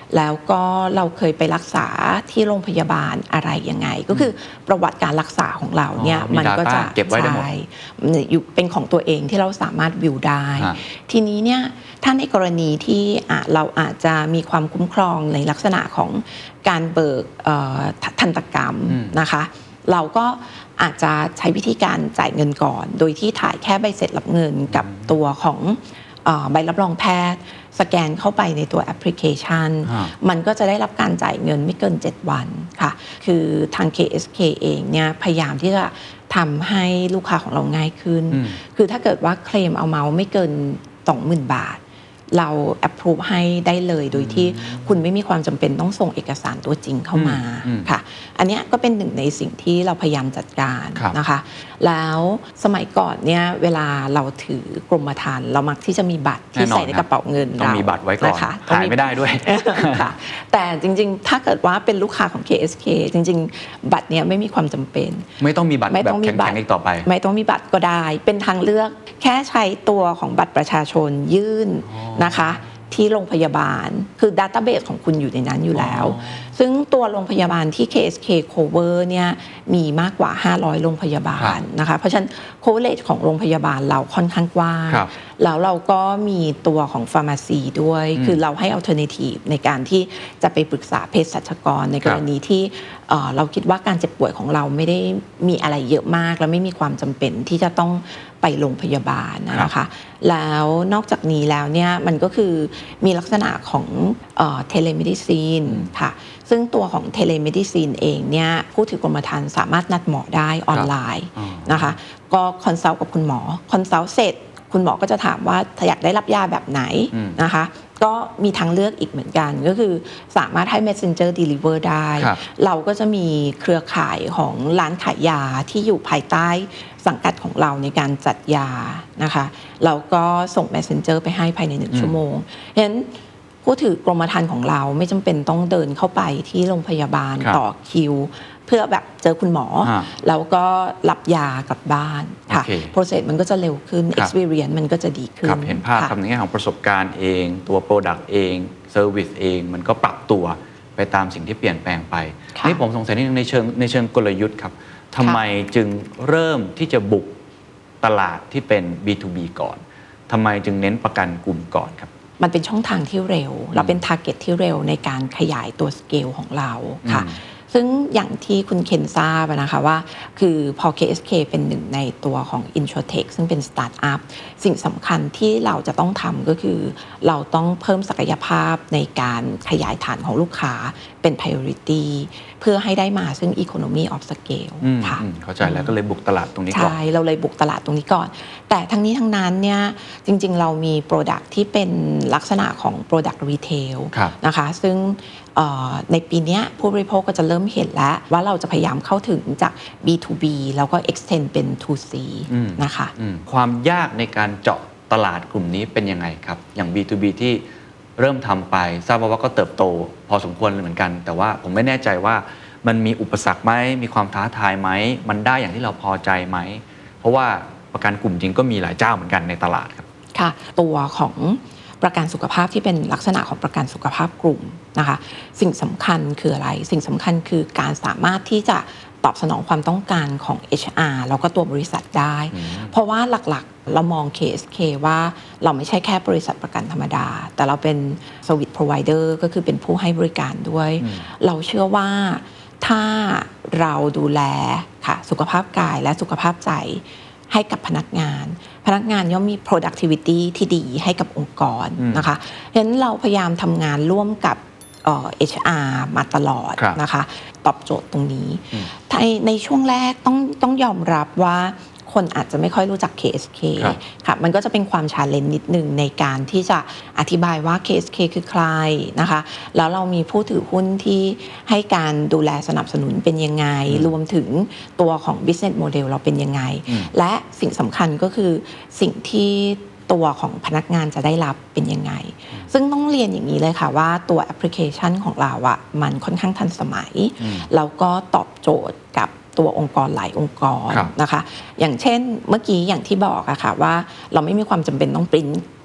A: แล้วก็เราเคยไปรักษาที่โรงพยาบาลอะไรยังไงก็คือประวัติการรักษาของเราเนี่ยมันก็จะ
B: เก็บไว้ได้หมด
A: อยู่เป็นของตัวเองที่เราสามารถวิวได้ทีนี้เนี่ยถ้าในกรณีที่เราอาจจะมีความคุ้มครองในลักษณะของการเบิกทันตกรรมนะคะเราก็อาจจะใช้วิธีการจ่ายเงินก่อนโดยที่ถ่ายแค่ใบเสร็จรับเงินกับตัวของใบรับรองแพทย์สแกนเข้าไปในตัวแอปพลิเคชันมันก็จะได้รับการจ่ายเงินไม่เกินเจ็ดวันค่ะคือทาง เค เอส เค เองเนี่ยพยายามที่จะทำให้ลูกค้าของเราง่ายขึ้นคือถ้าเกิดว่าเคลมเอาเมาไม่เกิน สองหมื่น บาทเรา approve ให้ได้เลยโดยที่คุณไม่มีความจำเป็นต้องส่งเอกสารตัวจริงเข้ามาค่ะอันนี้ก็เป็นหนึ่งในสิ่งที่เราพยายามจัดการนะคะแล้วสมัยก่อนเนี่ยเวลาเราถือกรมธรรม์เรามักที่จะมีบัตรที่ใส่ในกระเป๋าเงินเรา
B: ต้องมีบัตรไว้ก่อนขายไม่ได้ด้วย
A: ค่ะแต่จริงๆถ้าเกิดว่าเป็นลูกค้าของ เค เอส เค จริงๆบัตรเนี่ยไม่มีความจำเป็น
B: ไม่ต้องมีบัตรแบบแข็งๆอีกต่อไป
A: ไม่ต้องมีบัตรก็ได้เป็นทางเลือกแค่ใช้ตัวของบัตรประชาชนยื่นนะคะที่โรงพยาบาลคือ Database ของคุณอยู่ในนั้นอยู่แล้วซึ่งตัวโรงพยาบาลที่ เค เอส เค cover เนี่ยมีมากกว่าห้าร้อยโรงพยาบาลนะคะเพราะฉะนั้น coverage ของโรงพยาบาลเราค่อนข้างกว้างแล้วเราก็มีตัวของ pharmacy ด้วยคือเราให้ alternative ในการที่จะไปปรึกษาเภสัชกรในกรณีที่เราคิดว่าการเจ็บป่วยของเราไม่ได้มีอะไรเยอะมากและไม่มีความจำเป็นที่จะต้องไปโรงพยาบาลนะคะแล้วนอกจากนี้แล้วเนี่ยมันก็คือมีลักษณะของเทเลเมดิซีนค่ะซึ่งตัวของเทเลเมดิซีนเองเนี่ยผู้ถือกรมธรรม์สามารถนัดหมอได้ออนไลน์นะคะก็คอนซัลท์กับคุณหมอคอนซัลท์เสร็จคุณหมอก็จะถามว่าอยากได้รับยาแบบไหนนะคะก็มีทางเลือกอีกเหมือนกันก็คือสามารถให้ Messenger Deliver ได้เราก็จะมีเครือข่ายของร้านขายยาที่อยู่ภายใต้สังกัดของเราในการจัดยานะคะแล้วก็ส่ง Messenger ไปให้ภายในหนึ่งชั่วโมงฉะนั้นผู้ถือกรมธรรม์ของเราไม่จำเป็นต้องเดินเข้าไปที่โรงพยาบาลต่อคิวเพื่อแบบเจอคุณหมอแล้วก็รับยากลับบ้านค่ะ process มันก็จะเร็วขึ้น experience มันก็จะดีขึ้น
B: เห็นภาพทำในแง่ของประสบการณ์เองตัว product เอง service เองมันก็ปรับตัวไปตามสิ่งที่เปลี่ยนแปลงไปนี่ผมสงสัยนิดนึงในเชิงในเชิงกลยุทธ์ครับทำไมจึงเริ่มที่จะบุกตลาดที่เป็น บี ทู บี ก่อนทำไมจึงเน้นประกันกลุ่มก่อนครับ
A: มันเป็นช่องทางที่เร็วเราเป็น target ที่เร็วในการขยายตัวสเกลของเราค่ะซึ่งอย่างที่คุณเคนทราบนะคะว่าคือพอ เค เอส เค เป็นหนึ่งในตัวของ Insurtech ซึ่งเป็นสตาร์ทอัพสิ่งสำคัญที่เราจะต้องทำก็คือเราต้องเพิ่มศักยภาพในการขยายฐานของลูกค้าเป็น priority เพื่อให้ได้มาซึ่ง economy of scale ค่ะ
B: เข้าใจแล้วก็เลยบุกตลาดตรงนี้ก่อน
A: ใช่เราเลยบุกตลาดตรงนี้ก่อนแต่ทั้งนี้ทั้งนั้นเนี่ยจริงๆเรามี product ที่เป็นลักษณะของ product retail นะคะซึ่งในปีนี้ผู้บริโภคก็จะเริ่มเห็นแล้วว่าเราจะพยายามเข้าถึงจาก บี ทู บี แล้วก็ extend เป็น ทู ซี นะคะ
B: ความยากในการเจาะตลาดกลุ่มนี้เป็นยังไงครับอย่าง บี ทู บี ที่เริ่มทำไปทราบว่าก็เติบโตพอสมควรเหมือนกันแต่ว่าผมไม่แน่ใจว่ามันมีอุปสรรคไหมมีความท้าทายไหมมันได้อย่างที่เราพอใจไหมเพราะว่าประกันกลุ่มจริงก็มีหลายเจ้าเหมือนกันในตลาดครับ
A: ค่ะตัวของประกันสุขภาพที่เป็นลักษณะของประกันสุขภาพกลุ่มนะคะสิ่งสำคัญคืออะไรสิ่งสำคัญคือการสามารถที่จะตอบสนองความต้องการของ เอช อาร์ แล้วก็ตัวบริษัทได้เพราะว่าหลักๆเรามอง เค เอส เค ว่าเราไม่ใช่แค่บริษัทประกันธรรมดาแต่เราเป็น Service Provider ก็คือเป็นผู้ให้บริการด้วยเราเชื่อว่าถ้าเราดูแลค่ะสุขภาพกายและสุขภาพใจให้กับพนักงานพนักงานย่อมมี productivity ที่ดีให้กับองค์กรนะคะฉะนั้นเราพยายามทำงานร่วมกับเอช อาร์ มาตลอดนะคะตอบโจทย์ตรงนี้ในในช่วงแรกต้องต้องยอมรับว่าคนอาจจะไม่ค่อยรู้จัก เค เอส เค ค่ะมันก็จะเป็นความชาเลนจ์นิดนึงในการที่จะอธิบายว่า เค เอส เค คือใครนะคะแล้วเรามีผู้ถือหุ้นที่ให้การดูแลสนับสนุนเป็นยังไงรวมถึงตัวของ business model เราเป็นยังไงและสิ่งสำคัญก็คือสิ่งที่ตัวของพนักงานจะได้รับเป็นยังไงซึ่งต้องเรียนอย่างนี้เลยค่ะว่าตัวแอปพลิเคชันของเราอะมันค่อนข้างทันสมัยแล้วก็ตอบโจทย์กับตัวองค์กรหลายองค์กรนะคะอย่างเช่นเมื่อกี้อย่างที่บอกอะค่ะว่าเราไม่มีความจำเป็นต้องปริ้น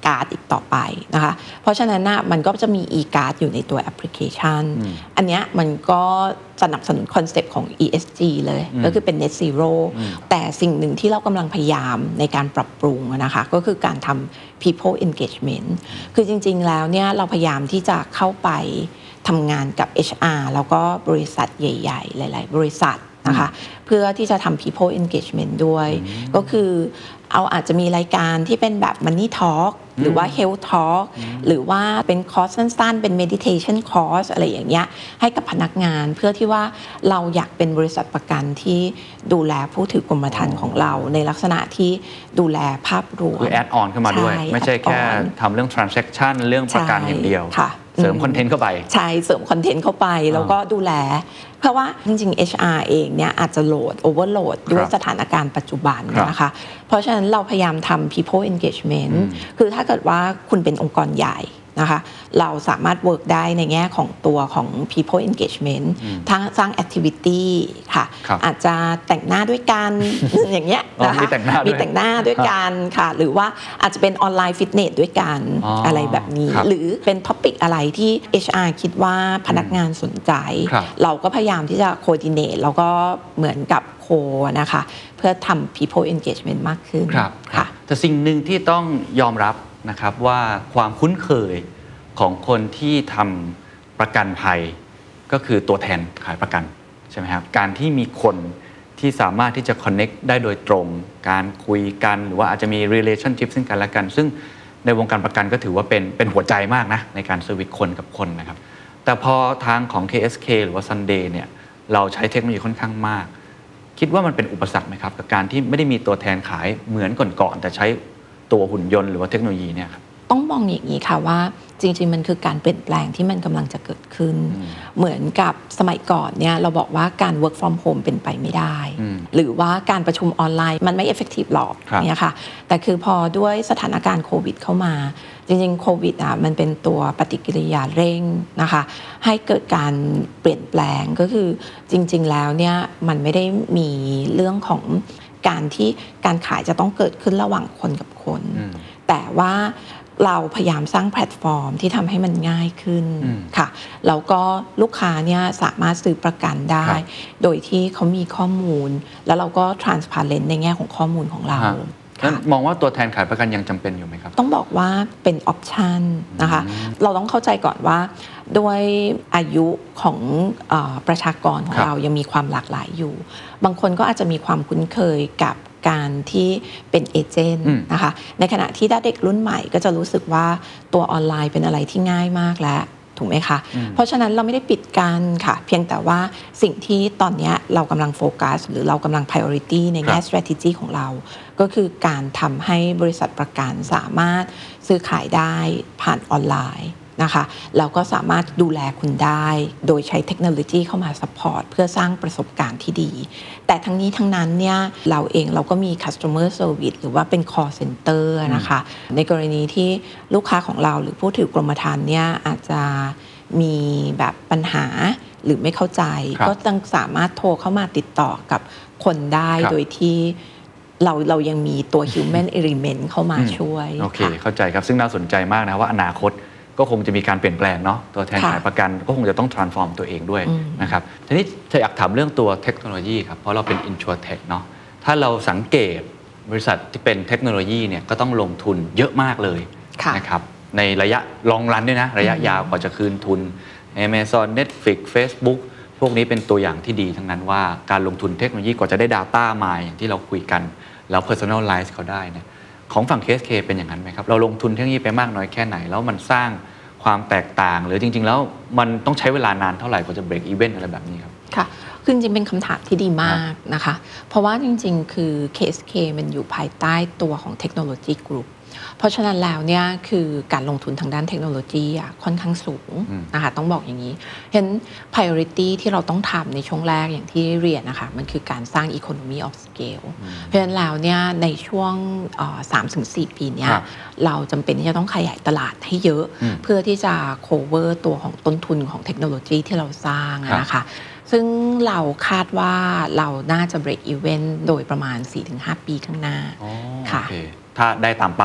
A: การ์ดอีกต่อไปนะคะเพราะฉะนั้นนะมันก็จะมี e-card อยู่ในตัวแอปพลิเคชันอันเนี้ยมันก็สนับสนุนคอนเซปต์ของ อี เอส จี เลยก็คือเป็น net zero แต่สิ่งหนึ่งที่เรากำลังพยายามในการปรับปรุงนะคะก็คือการทำ people engagement คือจริงๆแล้วเนี่ยเราพยายามที่จะเข้าไปทำงานกับ เอช อาร์ แล้วก็บริษัทใหญ่ๆหลายๆบริษัทนะคะเพื่อที่จะทำ people engagement ด้วยก็คือเอาอาจจะมีรายการที่เป็นแบบ money talk หรือว่า health talk หรือว่าเป็นคอร์สสั้นๆเป็น meditation course อะไรอย่างเงี้ยให้กับพนักงานเพื่อที่ว่าเราอยากเป็นบริษัทประกันที่ดูแลผู้ถือกรมธรรม์ของเราในลักษณะที่ดูแลภาพรวม
B: คือแอดออนเข้ามาด้วยไม่ใช่แค่ทำเรื่อง transaction เรื่องประกันอย่างเดียวเสริมคอนเทนต์เข้าไป
A: ใช่เสริมคอนเทนต์เข้าไปแล้วก็ดูแลเพราะว่าจริงๆ เอช อาร์ เองเนี่ยอาจจะโหลด overload ด้วยสถานการณ์ปัจจุบันนะคะเพราะฉะนั้นเราพยายามทำ people engagement คือถ้าเกิดว่าคุณเป็นองค์กรใหญ่นะคะเราสามารถ work ได้ในแง่ของตัวของ people engagement ทั้งสร้าง activity ค่ะอาจจะแต่งหน้าด้วยกัน อย่างเงี้ยนะคะ
B: มีแต่งหน้า
A: มีแต่งหน้าด้วยกันค่ะหรือว่าอาจจะเป็นออนไลน์ฟิตเนสด้วยกัน อ, อะไรแบบนี้หรือเป็นท็อปิกอะไรที่ เอช อาร์ คิดว่าพนักงานสนใจเราก็พยายามที่จะ coordinate แล้วก็เหมือนกับโคนะคะเพื่อทำ people engagement มากขึ้น
B: ค่ะแต่สิ่งหนึ่งที่ต้องยอมรับนะครับว่าความคุ้นเคยของคนที่ทำประกันภัยก็คือตัวแทนขายประกันใช่ไหมครับการที่มีคนที่สามารถที่จะ connect ได้โดยตรงการคุยกันหรือว่าอาจจะมี relationship ซึ่งกันและกันซึ่งในวงการประกันก็ถือว่าเป็นเป็นหัวใจมากนะในการเซอร์วิสคนกับคนนะครับแต่พอทางของ เค เอส เค หรือว่า Sunday เนี่ยเราใช้เทคโนโลยีค่อนข้างมากคิดว่ามันเป็นอุปสรรคไหมครับกับการที่ไม่ได้มีตัวแทนขายเหมือนก่อนๆแต่ใช้ตัวหุ่นยนต์หรือว่าเทคโนโลยีเนี่ยครับ
A: ต้องมองอย่างนี้ค่ะว่าจริงๆมันคือการเปลี่ยนแปลงที่มันกำลังจะเกิดขึ้นเหมือนกับสมัยก่อนเนี่ยเราบอกว่าการ work from home เป็นไปไม่ได้หรือว่าการประชุมออนไลน์มันไม่ effective หรอกเนี่ยค่ะแต่คือพอด้วยสถานการณ์โควิดเข้ามาจริงๆโควิดอ่ะมันเป็นตัวปฏิกิริยาเร่งนะคะให้เกิดการเปลี่ยนแปลงก็คือจริงๆแล้วเนี่ยมันไม่ได้มีเรื่องของการที่การขายจะต้องเกิดขึ้นระหว่างคนกับคนแต่ว่าเราพยายามสร้างแพลตฟอร์มที่ทำให้มันง่ายขึ้นค่ะแล้วก็ลูกค้าเนี่ยสามารถซื้อประกันได้โดยที่เขามีข้อมูลแล้วเราก็ transparent ในแง่ของข้อมูลของเรา
B: มองว่าตัวแทนขายประกันยังจำเป็นอยู่ไหมครับ
A: ต้องบอกว่าเป็นออปชันนะคะเราต้องเข้าใจก่อนว่าด้วยอายุของเอ่อประชากรของเรายังมีความหลากหลายอยู่บางคนก็อาจจะมีความคุ้นเคยกับการที่เป็นเอเจนต์นะคะในขณะที่ถ้าเด็กรุ่นใหม่ก็จะรู้สึกว่าตัวออนไลน์เป็นอะไรที่ง่ายมากแล้วถูกไหมคะเพราะฉะนั้นเราไม่ได้ปิดกันค่ะเพียงแต่ว่าสิ่งที่ตอนนี้เรากำลังโฟกัสหรือเรากำลัง priority ในแง่ strategy ของเราก็คือการทำให้บริษัทประกันสามารถซื้อขายได้ผ่านออนไลน์นะคะเราก็สามารถดูแลคุณได้โดยใช้เทคโนโลยีเข้ามาซัพพอร์ตเพื่อสร้างประสบการณ์ที่ดีแต่ทั้งนี้ทั้งนั้นเนี่ยเราเองเราก็มี customer service หรือว่าเป็น call center นะคะในกรณีที่ลูกค้าของเราหรือผู้ถือกรมธรรม์เนี่ยอาจจะมีแบบปัญหาหรือไม่เข้าใจก็ต้องสามารถโทรเข้ามาติดต่อกับคนได้โดยที่เราเรายังมีตัว human element เข้ามาช่วย
B: โอเคเข้าใจครับซึ่งน่าสนใจมากนะว่าอนาคตก็คงจะมีการเปลี่ยนแปลงเนาะตัวแทนขายประกันก็คงจะต้อง transform ตัวเองด้วยนะครับทีนี้ถ้าอยากถามเรื่องตัวเทคโนโลยีครับเพราะเราเป็น InsurTech เนาะถ้าเราสังเกตบริษัทที่เป็นเทคโนโลยีเนี่ยก็ต้องลงทุนเยอะมากเลยนะครับในระยะลองรันด้วยนะระยะยาวกว่าจะคืนทุน Amazon Netflix Facebook พวกนี้เป็นตัวอย่างที่ดีทั้งนั้นว่าการลงทุนเทคโนโลยีกว่าจะได้ data มาอย่างที่เราคุยกันแล้ว personalize เขาได้เนี่ยของฝั่ง เค เอส เค เป็นอย่างนั้นไหมครับเราลงทุนเทคโนโลยีไปมากน้อยแค่ไหนแล้วมันสร้างความแตกต่างหรือจริงๆแล้วมันต้องใช้เวลานานเท่าไหร่กว่าจะ break even อะไรแบบนี้ครับ
A: ค่ะคือจริงๆเป็นคำถามที่ดีมากนะคะเพราะว่าจริงๆคือ เค เอส เค มันอยู่ภายใต้ตัวของเทคโนโลยีกรุ๊ปเพราะฉะนั้นแล้วเนี่ยคือการลงทุนทางด้านเทคโนโลยีอ่ะค่อนข้างสูงนะคะต้องบอกอย่างนี้เห็น priority ที่เราต้องทำในช่วงแรกอย่างที่เรียนนะคะมันคือการสร้าง economy of scale เพราะฉะนั้นแล้วเนี่ยในช่วง สามถึงสี่ ปีเนี่ยเราจำเป็นที่จะต้องขยายตลาดให้เยอะเพื่อที่จะ cover ตัวของต้นทุนของเทคโนโลยีที่เราสร้างนะคะซึ่งเราคาดว่าเราน่าจะ break even โดยประมาณ สี่ถึงห้า ปีข้างหน้า
B: ค่ะถ้าได้ตามเป้า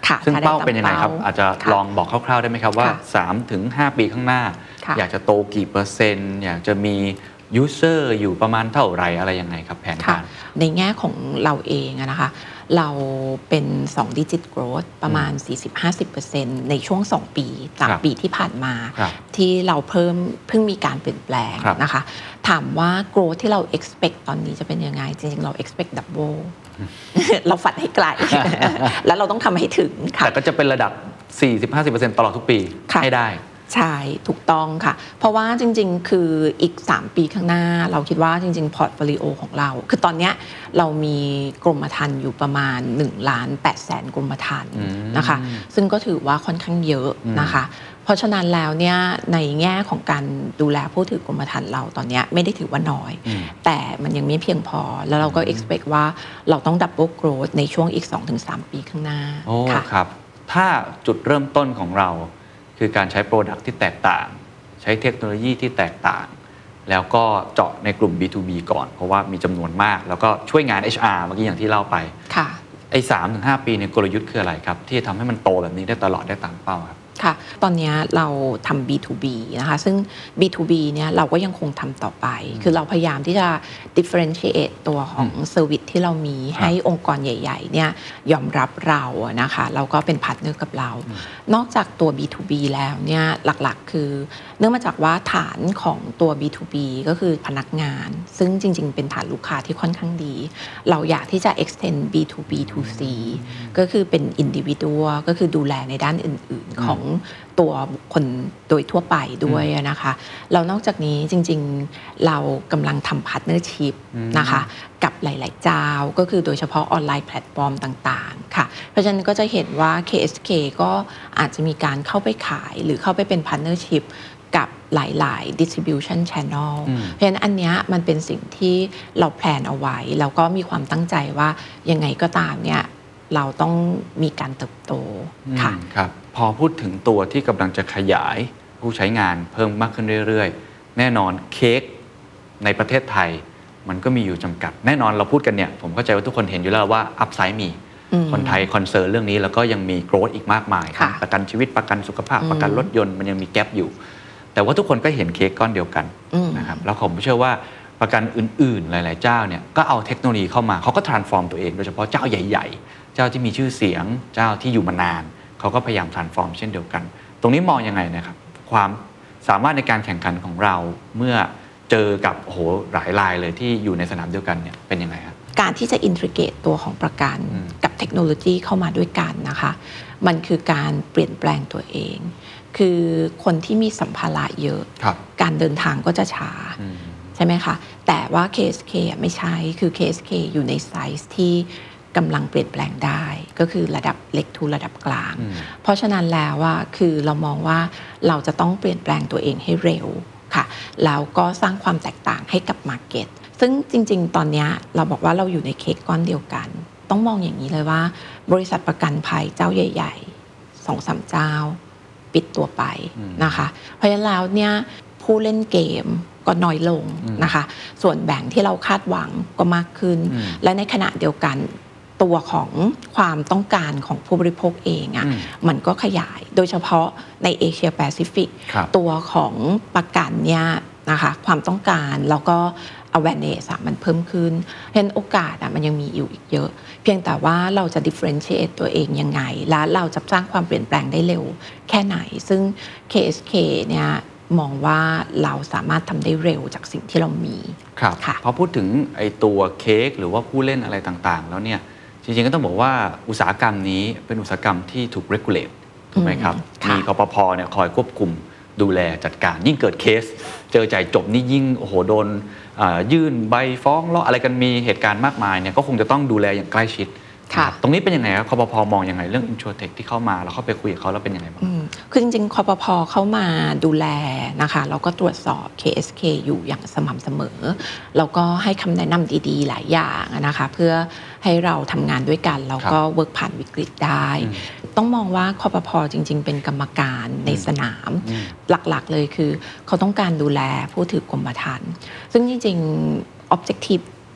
A: ค่ะ
B: ซึ่ง
A: ถ้าได้
B: เป้า
A: ตาม
B: เป็นยังไงครับ
A: เป้า
B: อาจจะ
A: ค่ะ
B: ลองบอกคร่าวๆได้ไหมครับว่า
A: ค่ะ
B: สามถึงห้า ปีข้างหน้า
A: ค่ะ
B: อยากจะโตกี่เปอร์เซ็นต์ อยากจะมียูเซอร์อยู่ประมาณเท่าไหร่อะไรยังไงครับแผน
A: ค่ะ
B: การ
A: ในแง่ของเราเองอะนะคะเราเป็นสอง digit growth ประมาณ สี่สิบถึงห้าสิบเปอร์เซ็นต์ ในช่วงสองปีสาม
B: ครับ
A: ปีที่ผ่านมา
B: ครับ
A: ที่เราเพิ่มเพิ่งมีการเปลี่ยนแปลง
B: ครับ
A: นะคะถามว่า growth ที่เรา expect ตอนนี้จะเป็นยังไง จริงๆ เรา expect double เราฝันให้ไกล แล้วเราต้องทำให้ถึงค่ะ
B: แต่ก็จะเป็นระดับ สี่สิบถึงห้าสิบเปอร์เซ็นต์ ตลอดทุกปี
A: ค่ะ
B: ให้ได้
A: ใช่ถูกต้องค่ะ เพราะว่าจริงๆ คืออีก สาม ปีข้างหน้า เราคิดว่าจริงๆ พอร์ตโฟลิโอของเรา คือตอนเนี้ยเรามีกรมธรรม์อยู่ประมาณ1ล้าน8แสนกรมธรรม์
B: อืม
A: นะคะซึ่งก็ถือว่าค่อนข้างเยอะนะคะ เพราะฉะนั้นแล้วเนี่ยในแง่ของการดูแลผู้ถือกรมธรรม์เราตอนเนี้ยไม่ได้ถือว่าน้อย
B: อืม
A: แต่มันยังไม่เพียงพอแล้วเราก็ expect ว่าเราต้อง double growth ในช่วงอีก สองถึงสาม ปีข้างหน้า
B: โอ้
A: ค่ะ
B: ครับ ถ้าจุดเริ่มต้นของเราคือการใช้โปรดักต์ที่แตกต่าง ใช้เทคโนโลยีที่แตกต่าง แล้วก็เจาะในกลุ่ม บี ทู บี ก่อน เพราะว่ามีจำนวนมาก แล้วก็ช่วยงาน เอช อาร์ เมื่อกี้อย่างที่เล่าไป
A: ค่ะ
B: ไอ้สามถึงห้าปีในยกลยุทธ์คืออะไรครับ ที่จะทำให้มันโตแบบนี้ได้ตลอดได้ตามเป้าครับ
A: ค่ะ ตอนนี้เราทำ บี ทู บี นะคะ ซึ่ง บี ทู บี เนี่ยเราก็ยังคงทำต่อไป คือเราพยายามที่จะ differentiate ตัวของ service ที่เรามีให้องค์กรใหญ่ๆ เนี่ยยอมรับเราอะนะคะ เราก็เป็นพาร์ทเนอร์กับเรา นอกจากตัว บี ทู บี แล้วเนี่ยหลักๆ คือ เนื่องมาจากว่าฐานของตัว บี ทู บี ก็คือพนักงาน ซึ่งจริงๆ เป็นฐานลูกค้าที่ค่อนข้างดี เราอยากที่จะ extend บี ทู บี ทู ซี ก็คือเป็น individual ก็คือดูแลในด้านอื่นๆของตัวบุคคลโดยทั่วไปด้วยนะคะแล้วนอกจากนี้จริงๆเรากำลังทำพาร์ทเนอร์ชิพนะคะกับหลายๆเจ้าก็คือโดยเฉพาะออนไลน์แพลตฟอร์มต่างๆค่ะเพราะฉะนั้นก็จะเห็นว่า เค เอส เค ก็อาจจะมีการเข้าไปขายหรือเข้าไปเป็นพาร์ทเนอร์ชิพกับหลายๆ distribution channel เพราะฉะนั้นอันเนี้ยมันเป็นสิ่งที่เราแพลนเอาไว้แล้วก็มีความตั้งใจว่ายังไงก็ตามเนี่ยเราต้องมีการเติบโตค่ะ
B: อืมครับ พอพูดถึงตัวที่กำลังจะขยายผู้ใช้งานเพิ่มมากขึ้นเรื่อยๆ แน่นอนเค้กในประเทศไทยมันก็มีอยู่จำกัด แน่นอนเราพูดกันเนี่ยผมเข้าใจว่าทุกคนเห็นอยู่แล้วว่าอัพไซด์มี คนไทยคอนเซิร์นเรื่องนี้แล้วก็ยังมีโกรธอีกมากมาย
A: ค่ะ
B: ประกันชีวิตประกันสุขภาพประกันรถยนต์มันยังมีแกลบอยู่ แต่ว่าทุกคนก็เห็นเค้กก้อนเดียวกันนะครับแล้วผมเชื่อว่าประกันอื่นๆหลายๆเจ้าเนี่ยก็เอาเทคโนโลยีเข้ามาเขาก็ transform ตัวเองโดยเฉพาะเจ้าใหญ่ๆ เจ้าที่มีชื่อเสียงเจ้าที่อยู่มานานเขาก็พยายาม transform เช่นเดียวกัน ตรงนี้มองยังไงนะครับความสามารถในการแข่งขันของเราเมื่อเจอกับโอ้โหหลายรายเลยที่อยู่ในสนามเดียวกันเนี่ยเป็นยังไงครับ
A: การที่จะอินทิเกรตตัวของประกันกับเทคโนโลยีเข้ามาด้วยกันนะคะมันคือการเปลี่ยนแปลงตัวเอง คือคนที่มีสัมภาระเยอะ การเดินทางก็จะช้าใช่ไหมคะแต่ว่า เค เอส เค ไม่ใช่คือ เค เอส เค อยู่ในไซส์ที่กำลังเปลี่ยนแปลงได้ก็คือระดับเล็กทูระดับกลาง เพราะฉะนั้นแล้วว่าคือเรามองว่าเราจะต้องเปลี่ยนแปลงตัวเองให้เร็วค่ะแล้วก็สร้างความแตกต่างให้กับมาร์เก็ตซึ่งจริงๆตอนนี้เราบอกว่าเราอยู่ในเค้กก้อนเดียวกันต้องมองอย่างนี้เลยว่าบริษัทประกันภัยเจ้าใหญ่ๆ สองสาม เจ้าปิดตัวไปนะคะเพราะฉะนั้นแล้วเนี่ยผู้เล่นเกมก็น้อยลงนะคะส่วนแบ่งที่เราคาดหวังก็มากขึ้นและในขณะเดียวกันตัวของความต้องการของผู้บริโภคเองอะ่ะมันก็ขยายโดยเฉพาะในเอเชียแปซิฟิกตัวของประกันเนี่ยนะคะความต้องการแล้วก็ awareness มันเพิ่มขึ้นเพราะฉะนั้นโอกาสมันยังมีอยู่อีกเยอะเพียงแต่ว่าเราจะ differentiate ตัวเองยังไงและเราจะสร้างความเปลี่ยนแปลงได้เร็วแค่ไหนซึ่ง เค เอส เค เนี่ยมองว่าเราสามารถทำได้เร็วจากสิ่งที่เรามี
B: ครับพอพูดถึงไอ้ตัวเค้กหรือว่าผู้เล่นอะไรต่างๆแล้วเนี่ยจริงๆก็ต้องบอกว่าอุตสาหกรรมนี้เป็นอุตสาหกรรมที่ถูก regulate ถูกไหมครับมีคปภ.เนี่ยคอยควบคุมดูแลจัดการยิ่งเกิดเคสเจอจ่ายจบนี่ยิ่งโอ้โหโดนยื่นใบฟ้องร้องอะไรกันมีเหตุการณ์มากมายเนี่ยก็คงจะต้องดูแลอย่างใกล้ชิดตรงนี้เป็นยังไงครับคปภ.มองยังไงเรื่อง InsurTech ที่เข้ามาแล้วเข้าไปคุยกับเขาแล้วเป็นยังไงบ้าง
A: คือจริงๆคปภ.เข้ามาดูแลนะคะแล้วก็ตรวจสอบ เค เอส เค อยู่อย่างสม่ำเสมอแล้วก็ให้คำแนะนำดีๆหลายอย่างนะคะเพื่อให้เราทำงานด้วยกันแล้วก็เวิร์กผ่านวิกฤตได้ต้องมองว่าคปภ.จริงๆเป็นกรรมการในสนามหลักๆเลยคือเขาต้องการดูแลผู้ถือกรมธรรม์ซึ่งจริงๆ objective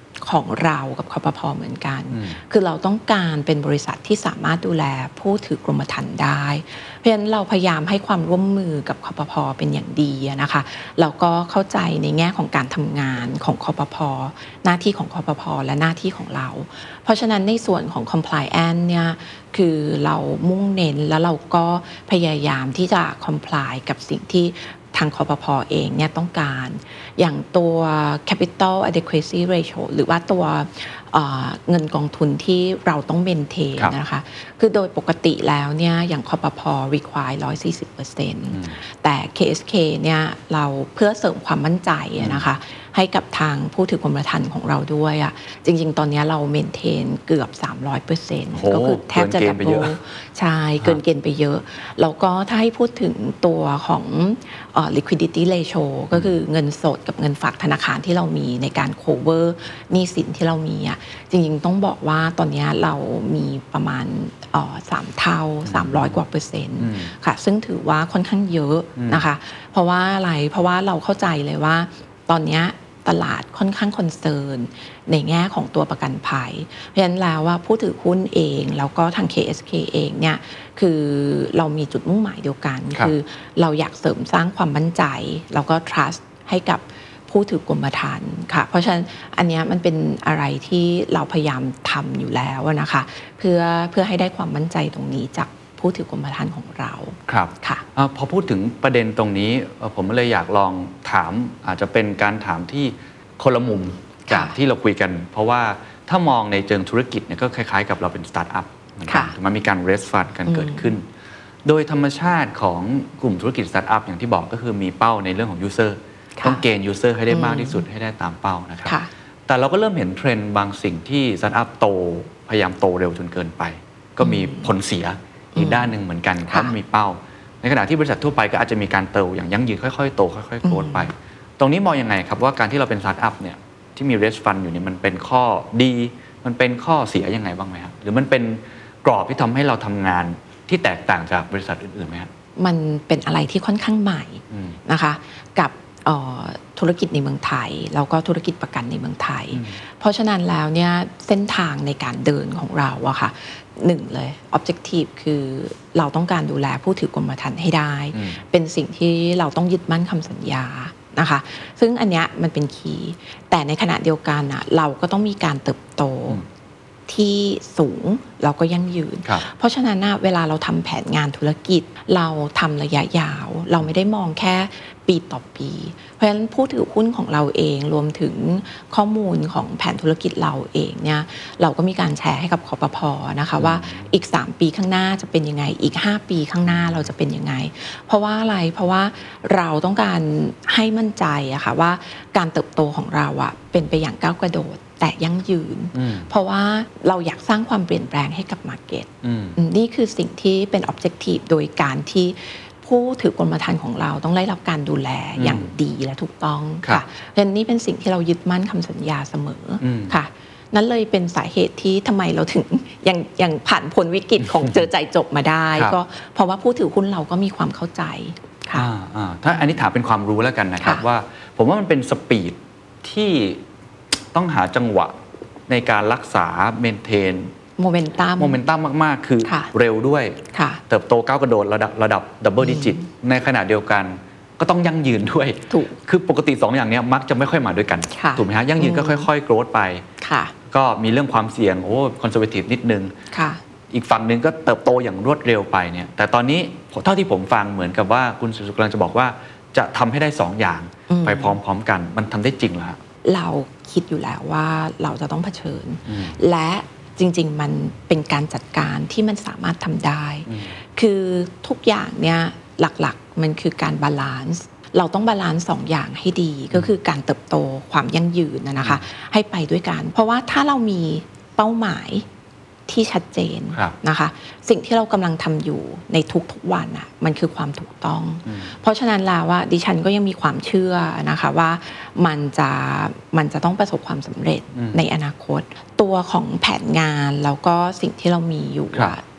A: ของเรากับคปภ.เหมือนกันคือเราต้องการเป็นบริษัทที่สามารถดูแลผู้ถือกรมธรรม์ได้เพราะฉะนั้นเราพยายามให้ความร่วมมือกับคปภ.เป็นอย่างดีนะคะแล้วก็เข้าใจในแง่ของการทำงานของคปภ.หน้าที่ของคปภ.และหน้าที่ของเราเพราะฉะนั้นในส่วนของ compliance เนี่ยคือเรามุ่งเน้นแล้วเราก็พยายามที่จะ comply กับสิ่งที่ทางคปภ.เองเนี่ยต้องการอย่างตัว capital adequacy ratio หรือว่าตัวเ, เงินกองทุนที่เราต้องเมนเทนนะคะคือโดยปกติแล้วเนี่ยอย่างคปภ. require หนึ่งร้อยสี่สิบเปอร์เซ็นต์ แต่ เค เอส เค เนี่ยเราเพื่อเสริมความมั่นใจนะคะให้กับทางผู้ถือกรมธรรม์ของเราด้วยอ่ะจริงๆตอนนี้เราเมนเทนเกือบ สามร้อยเปอร์เซ็นต์ ก็คือแทบจะดับเบิลใช่เกินเกณฑ์ไปเยอะแล้วก็ถ้าให้พูดถึงตัวของ liquidity ratio ก็คือเงินสดกับเงินฝากธนาคารที่เรามีในการ cover หนี้สินที่เรามีอ่ะจริงๆต้องบอกว่าตอนนี้เรามีประมาณสามเท่าสามร้อยกว่าเปอร์เซ็นต์ค่ะซึ่งถือว่าค่อนข้างเยอะนะคะเพราะว่าอะไรเพราะว่าเราเข้าใจเลยว่าตอนนี้ตลาดค่อนข้างคอนเซิร์นในแง่ของตัวประกันภัยเพราะฉะนั้นแล้วว่าผู้ถือหุ้นเองแล้วก็ทาง เค เอส เค เองเนี่ยคือเรามีจุดมุ่งหมายเดียวกัน ค, คือเราอยากเสริมสร้างความมั่นใจแล้วก็ trust ให้กับผู้ถือกรมธรรม์ค่ะเพราะฉะนั้นอันนี้มันเป็นอะไรที่เราพยายามทำอยู่แล้วนะคะเพื่อเพื่อให้ได้ความมั่นใจตรงนี้จากผู้ถือกรมธรรม์ของเรา
B: ครับค่ะอพอพูดถึงประเด็นตรงนี้ผมเลยอยากลองถามอาจจะเป็นการถามที่คนละมุมจากที่เราคุยกันเพราะว่าถ้ามองในเชิงธุรกิจเนี่ยก็คล้ายๆกับเราเป็นสตาร์ทอัพมันมีการเรสฟันกันเกิดขึ้นโดยธรรมชาติของกลุ่มธุรกิจสตาร์ทอัพอย่างที่บอกก็คือมีเป้าในเรื่องของยูเซอร์ต้องเกณฑ์ยูเซอร์ให้ได้มากที่สุดให้ได้ตามเป้านะครับแต่เราก็เริ่มเห็นเทรนด์บางสิ่งที่สตาร์ทอัพโตพยายามโตเร็วจนเกินไปก็มีผลเสียอีกด้านหนึ่งเหมือนกันเพราะมีเป้าในขณะที่บริษัททั่วไปก็อาจจะมีการเติบอย่างยั่งยืนค่อยๆโตค่อยๆโกรธไปตรงนี้มองยังไงครับว่าการที่เราเป็นสตาร์ทอัพเนี่ยที่มีเรสฟันอยู่นี่มันเป็นข้อดีมันเป็นข้อเสียยังไงบ้างไหมครับหรือมันเป็นกรอบที่ทำให้เราทำงานที่แตกต่างจากบริษัทอื่นๆไหมครับ
A: มันเป็นอะไรที่ค่อนข้างใหม่นะคะกับธุรกิจในเมืองไทยแล้วก็ธุรกิจประกันในเมืองไทยเพราะฉะนั้นแล้วเนี่ยเส้นทางในการเดินของเราอะค่ะหนึ่งเลย objective คือเราต้องการดูแลผู้ถือกรมธรรม์ให้ได้เป็นสิ่งที่เราต้องยึดมั่นคำสัญญานะคะซึ่งอันเนี้ยมันเป็นคีย์แต่ในขณะเดียวกันอะเราก็ต้องมีการเติบโตที่สูงเราก็ยั่งยืนเพราะฉะนั้นเวลาเราทำแผนงานธุรกิจเราทำระยะยาวเราไม่ได้มองแค่ปีต่อปีเพราะฉะนั้นผู้ถือหุ้นของเราเองรวมถึงข้อมูลของแผนธุรกิจเราเองเนี่ยเราก็มีการแชร์ให้กับคปภ.นะคะว่าอีกสามปีข้างหน้าจะเป็นยังไงอีกห้าปีข้างหน้าเราจะเป็นยังไงเพราะว่าอะไรเพราะว่าเราต้องการให้มั่นใจอะค่ะว่าการเติบโตของเราอะเป็นไปอย่างก้าวกระโดดแต่ยั่งยืนเพราะว่าเราอยากสร้างความเปลี่ยนแปลงให้กับ market นี่คือสิ่งที่เป็น objective โดยการที่ผู้ถือกรมธรรม์ของเราต้องได้รับการดูแลอย่างดีและถูกต้องค่ะเพราะฉะนั้นนี่เป็นสิ่งที่เรายึดมั่นคำสัญญาเสมอค่ะนั่นเลยเป็นสาเหตุที่ทำไมเราถึงยังยังผ่านพ้นวิกฤตของเจอใจจบมาได้ก็เพราะว่าผู้ถือหุ้นเราก็มีความเข้าใจค่ะ
B: ถ้าอันนี้ถามเป็นความรู้แล้วกันนะครับว่าผมว่ามันเป็นสปีดที่ต้องหาจังหวะในการรักษาเมนเทน
A: โมเมนตัม
B: โมเมนตัมมากๆคือเร็วด้วยเติบโตก้าวกระโดดระดับระดับดับเบิลดิจิตในขณะเดียวกันก็ต้องยั่งยืนด้วย
A: ถูก
B: คือปกติสองอย่างนี้มักจะไม่ค่อยมาด้วยกันถูกไหมฮะยั่งยืนก็ค่อยๆโกรธไปก็มีเรื่องความเสี่ยงโอ้คอนเซอร์เวทีฟนิดนึงอีกฝั่งหนึ่งก็เติบโตอย่างรวดเร็วไปเนี่ยแต่ตอนนี้เท่าที่ผมฟังเหมือนกับว่าคุณสุสุกำลังจะบอกว่าจะทำให้ได้สองอย่างไปพร้อมๆกันมันทำได้จริงเหรอ
A: เราคิดอยู่แล้วว่าเราจะต้องเผชิญและจริงๆมันเป็นการจัดการที่มันสามารถทำได้คือทุกอย่างเนี่ยหลักๆมันคือการบาลานซ์เราต้องบาลานซ์สองอย่างให้ดีก็คือการเติบโตความยั่งยืนนะคะให้ไปด้วยกันเพราะว่าถ้าเรามีเป้าหมายที่ชัดเจนนะคะสิ่งที่เรากำลังทำอยู่ในทุกๆวันอ่ะมันคือความถูกต้องเพราะฉะนั้นแล้วว่าดิฉันก็ยังมีความเชื่อนะคะว่ามันจะมันจะต้องประสบความสำเร็จในอนาคตตัวของแผนงานแล้วก็สิ่งที่เรามีอยู่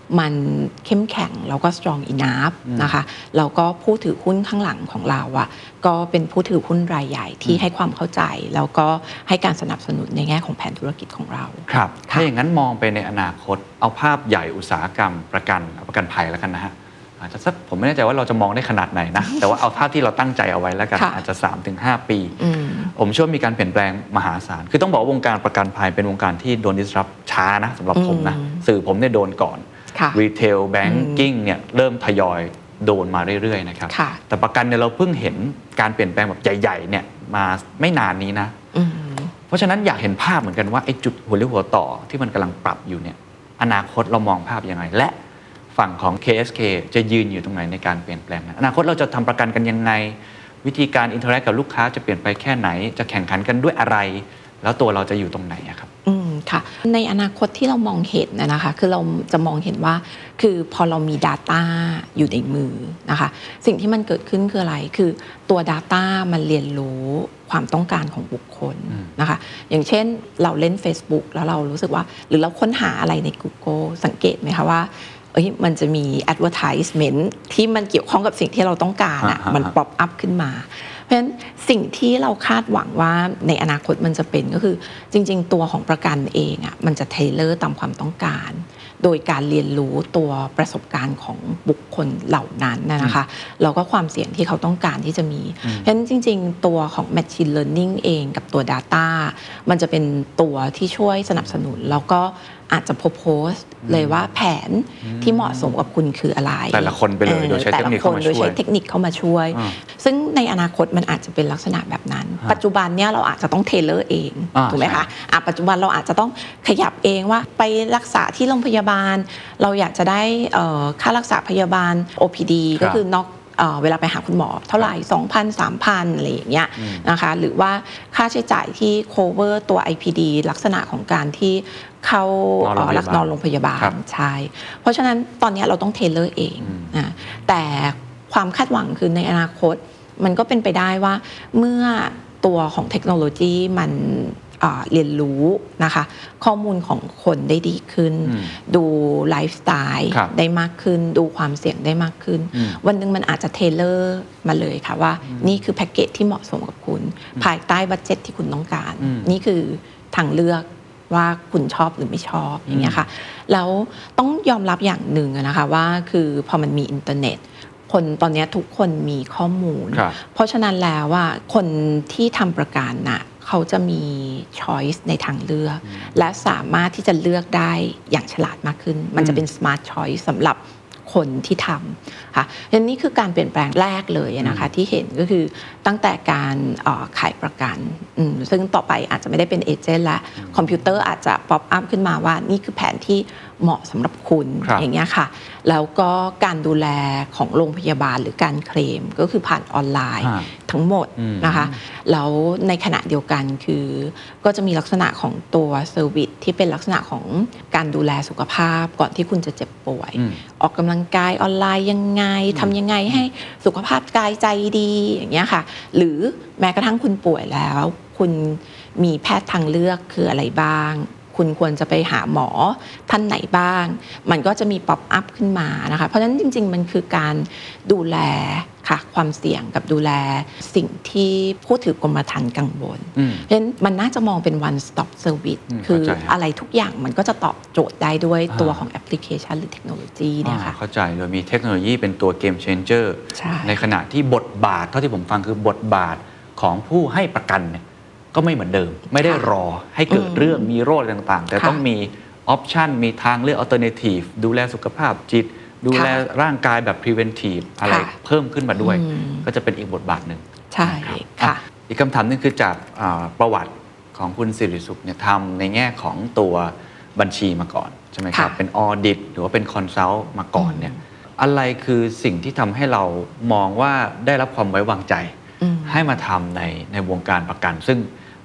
A: มันเข้มแข็งแล้วก็ strong enough นะคะแล้วก็ผู้ถือหุ้นข้างหลังของเราอ่ะก็เป็นผู้ถือหุ้นรายใหญ่ที่ให้ความเข้าใจแล้วก็ให้การสนับสนุนในแง่ของแผนธุรกิจของเรา
B: ครับถ้าอย่างนั้นมองไปในอนาคตเอาภาพใหญ่อุตสาหกรรมประกันประกันภัยแล้วกันนะฮะอาจจะสักผมไม่แน่ใจว่าเราจะมองได้ขนาดไหนนะ แต่ว่าเอาภาพที่เราตั้งใจเอาไว้แล้วกันอาจจะ สามถึงห้า ปีผมเชื่อว่ามีการเปลี่ยนแปลงมหาศาลคือต้องบอกว่าวงการประกันภัยเป็นวงการที่โดน disrupt ช้านะสำหรับผมนะสื่อผมเนี่ยโดนก่อน retail banking เนี่ยเริ่มทยอยโดนมาเรื่อยๆนะครับแต่ประกันเนี่ยเราเพิ่งเห็นการเปลี่ยนแปลงแบบใหญ่ๆเนี่ยมาไม่นานนี้นะเพราะฉะนั้นอยากเห็นภาพเหมือนกันว่าไอ้จุดหัวเรี่ยวหัวต่อที่มันกำลังปรับอยู่เนี่ยอนาคตเรามองภาพยังไงและฝั่งของ เค เอส เค จะยืนอยู่ตรงไหนในการเปลี่ยนแปลงอนาคตเราจะทำประกันกันยังไงวิธีการอินเทอร์แอคกับลูกค้าจะเปลี่ยนไปแค่ไหนจะแข่งขันกันด้วยอะไรแล้วตัวเราจะอยู่ตรงไหนครับ
A: อืมค่ะในอนาคตที่เรามองเห็นนะคะคือเราจะมองเห็นว่าคือพอเรามี data อยู่ในมือนะคะสิ่งที่มันเกิดขึ้นคืออะไรคือตัว data มันเรียนรู้ความต้องการของบุคคลนะคะอย่างเช่นเราเล่น Facebook แล้วเรารู้สึกว่าหรือเราค้นหาอะไรใน Google สังเกตไหมคะว่าเอ้ยมันจะมี advertisement ที่มันเกี่ยวข้องกับสิ่งที่เราต้องการอ่ะมัน pop up ขึ้นมาเพราะฉะนั้นสิ่งที่เราคาดหวังว่าในอนาคตมันจะเป็นก็คือจริงๆตัวของประกันเองอ่ะมันจะเทเลอร์ตามความต้องการโดยการเรียนรู้ตัวประสบการณ์ของบุคคลเหล่านั้นนะคะแล้วก็ความเสี่ยงที่เขาต้องการที่จะมีเพราะฉะนั้นจริงๆตัวของ Machine Learning เองกับตัว Data มันจะเป็นตัวที่ช่วยสนับสนุนแล้วก็อาจจะโพสต์เลยว่าแผนที่เหมาะสมกับคุณคืออะไร
B: แต่ละคนไปเลยโดยใช้เทคนิคเข้ามาช่วย
A: โดยใช้เทคนิคเข้ามาช่วยซึ่งในอนาคตมันอาจจะเป็นลักษณะแบบนั้นปัจจุบันเนี่ยเราอาจจะต้องเทเลอร์เองถูกไหมคะปัจจุบันเราอาจจะต้องขยับเองว่าไปรักษาที่โรงพยาบาลเราอยากจะได้ค่ารักษาพยาบาล โอ พี ดี ก็คือนอกเวลาไปหาคุณหมอเท่าไหร่ สองพัน สามพัน อะไรอย่างเงี้ยนะคะหรือว่าค่าใช้จ่ายที่ cover ตัว ไอ พี ดี ลักษณะของการที่เข้ารักนอนโรงพยาบาลใช่เพราะฉะนั้นตอนนี้เราต้องเทเลอร์เองนะแต่ความคาดหวังคือในอนาคตมันก็เป็นไปได้ว่าเมื่อตัวของเทคโนโลยีมันเรียนรู้นะคะข้อมูลของคนได้ดีขึ้นดูไลฟ์สไตล์ได้มากขึ้นดูความเสี่ยงได้มากขึ้นวันนึงมันอาจจะเทเลอร์มาเลยค่ะว่านี่คือแพ็กเกจที่เหมาะสมกับคุณภายใต้บัดเจ็ตที่คุณต้องการนี่คือทางเลือกว่าคุณชอบหรือไม่ชอบอย่างเงี้ยค่ะแล้วต้องยอมรับอย่างหนึ่งนะคะว่าคือพอมันมีอินเทอร์เน็ตคนตอนนี้ทุกคนมีข้อมูลเพราะฉะนั้นแล้วว่าคนที่ทำประกันน่ะเขาจะมี choice ในทางเลือกและสามารถที่จะเลือกได้อย่างฉลาดมากขึ้นมันจะเป็น smart choice สำหรับคนที่ทำค่ะอันนี้คือการเปลี่ยนแปลงแรกเลยนะคะที่เห็นก็คือตั้งแต่การขายประกันซึ่งต่อไปอาจจะไม่ได้เป็นเอเจนต์และคอมพิวเตอร์อาจจะ pop up ขึ้นมาว่านี่คือแผนที่เหมาะสำหรับคุณอย่างเงี้ยค่ะแล้วก็การดูแลของโรงพยาบาลหรือการเคลมก็คือผ่านออนไลน์ทั้งหมดนะคะแล้วในขณะเดียวกันคือก็จะมีลักษณะของตัวเซอร์วิสที่เป็นลักษณะของการดูแลสุขภาพก่อนที่คุณจะเจ็บป่วยออกกำลังกายออนไลน์ยังไงทำยังไงให้สุขภาพกายใจดีอย่างเงี้ยค่ะหรือแม้กระทั่งคุณป่วยแล้วคุณมีแพทย์ทางเลือกคืออะไรบ้างคุณควรจะไปหาหมอท่านไหนบ้างมันก็จะมีป๊อปอัพขึ้นมานะคะเพราะฉะนั้นจริงๆมันคือการดูแลค่ะความเสี่ยงกับดูแลสิ่งที่ผู้ถือกรมธรรม์กังวลเพราะฉะนั้นมันน่าจะมองเป็น one stop service คืออะไรทุกอย่างมันก็จะตอบโจทย์ได้ด้วยตัวของแอปพลิเคชันหรือเทคโนโลยีเนี่ยค่ะ
B: เข้าใจโดยมีเทคโนโลยีเป็นตัวเกมเชนเจอร์ในขณะที่บทบาทเท่าที่ผมฟังคือบทบาทของผู้ให้ประกันเนี่ยก็ไม่เหมือนเดิมไม่ได้รอให้เกิดเรื่องมีโรคต่างๆแต่ต้องมีออปชันมีทางเลือกอัลเทอร์เนทีฟดูแลสุขภาพจิตดูแลร่างกายแบบ preventive อะไรเพิ่มขึ้นมาด้วยก็จะเป็นอีกบทบาทหนึ่ง
A: ใช่ค่ะ
B: อีกคำถามนึงคือจากประวัติของคุณสิริสุขเนี่ยทำในแง่ของตัวบัญชีมาก่อนใช่ไหมครับเป็นออดิตหรือว่าเป็นคอนซัลท์มาก่อนเนี่ยอะไรคือสิ่งที่ทำให้เรามองว่าได้รับความไว้วางใจให้มาทำในในวงการประกันซึ่ง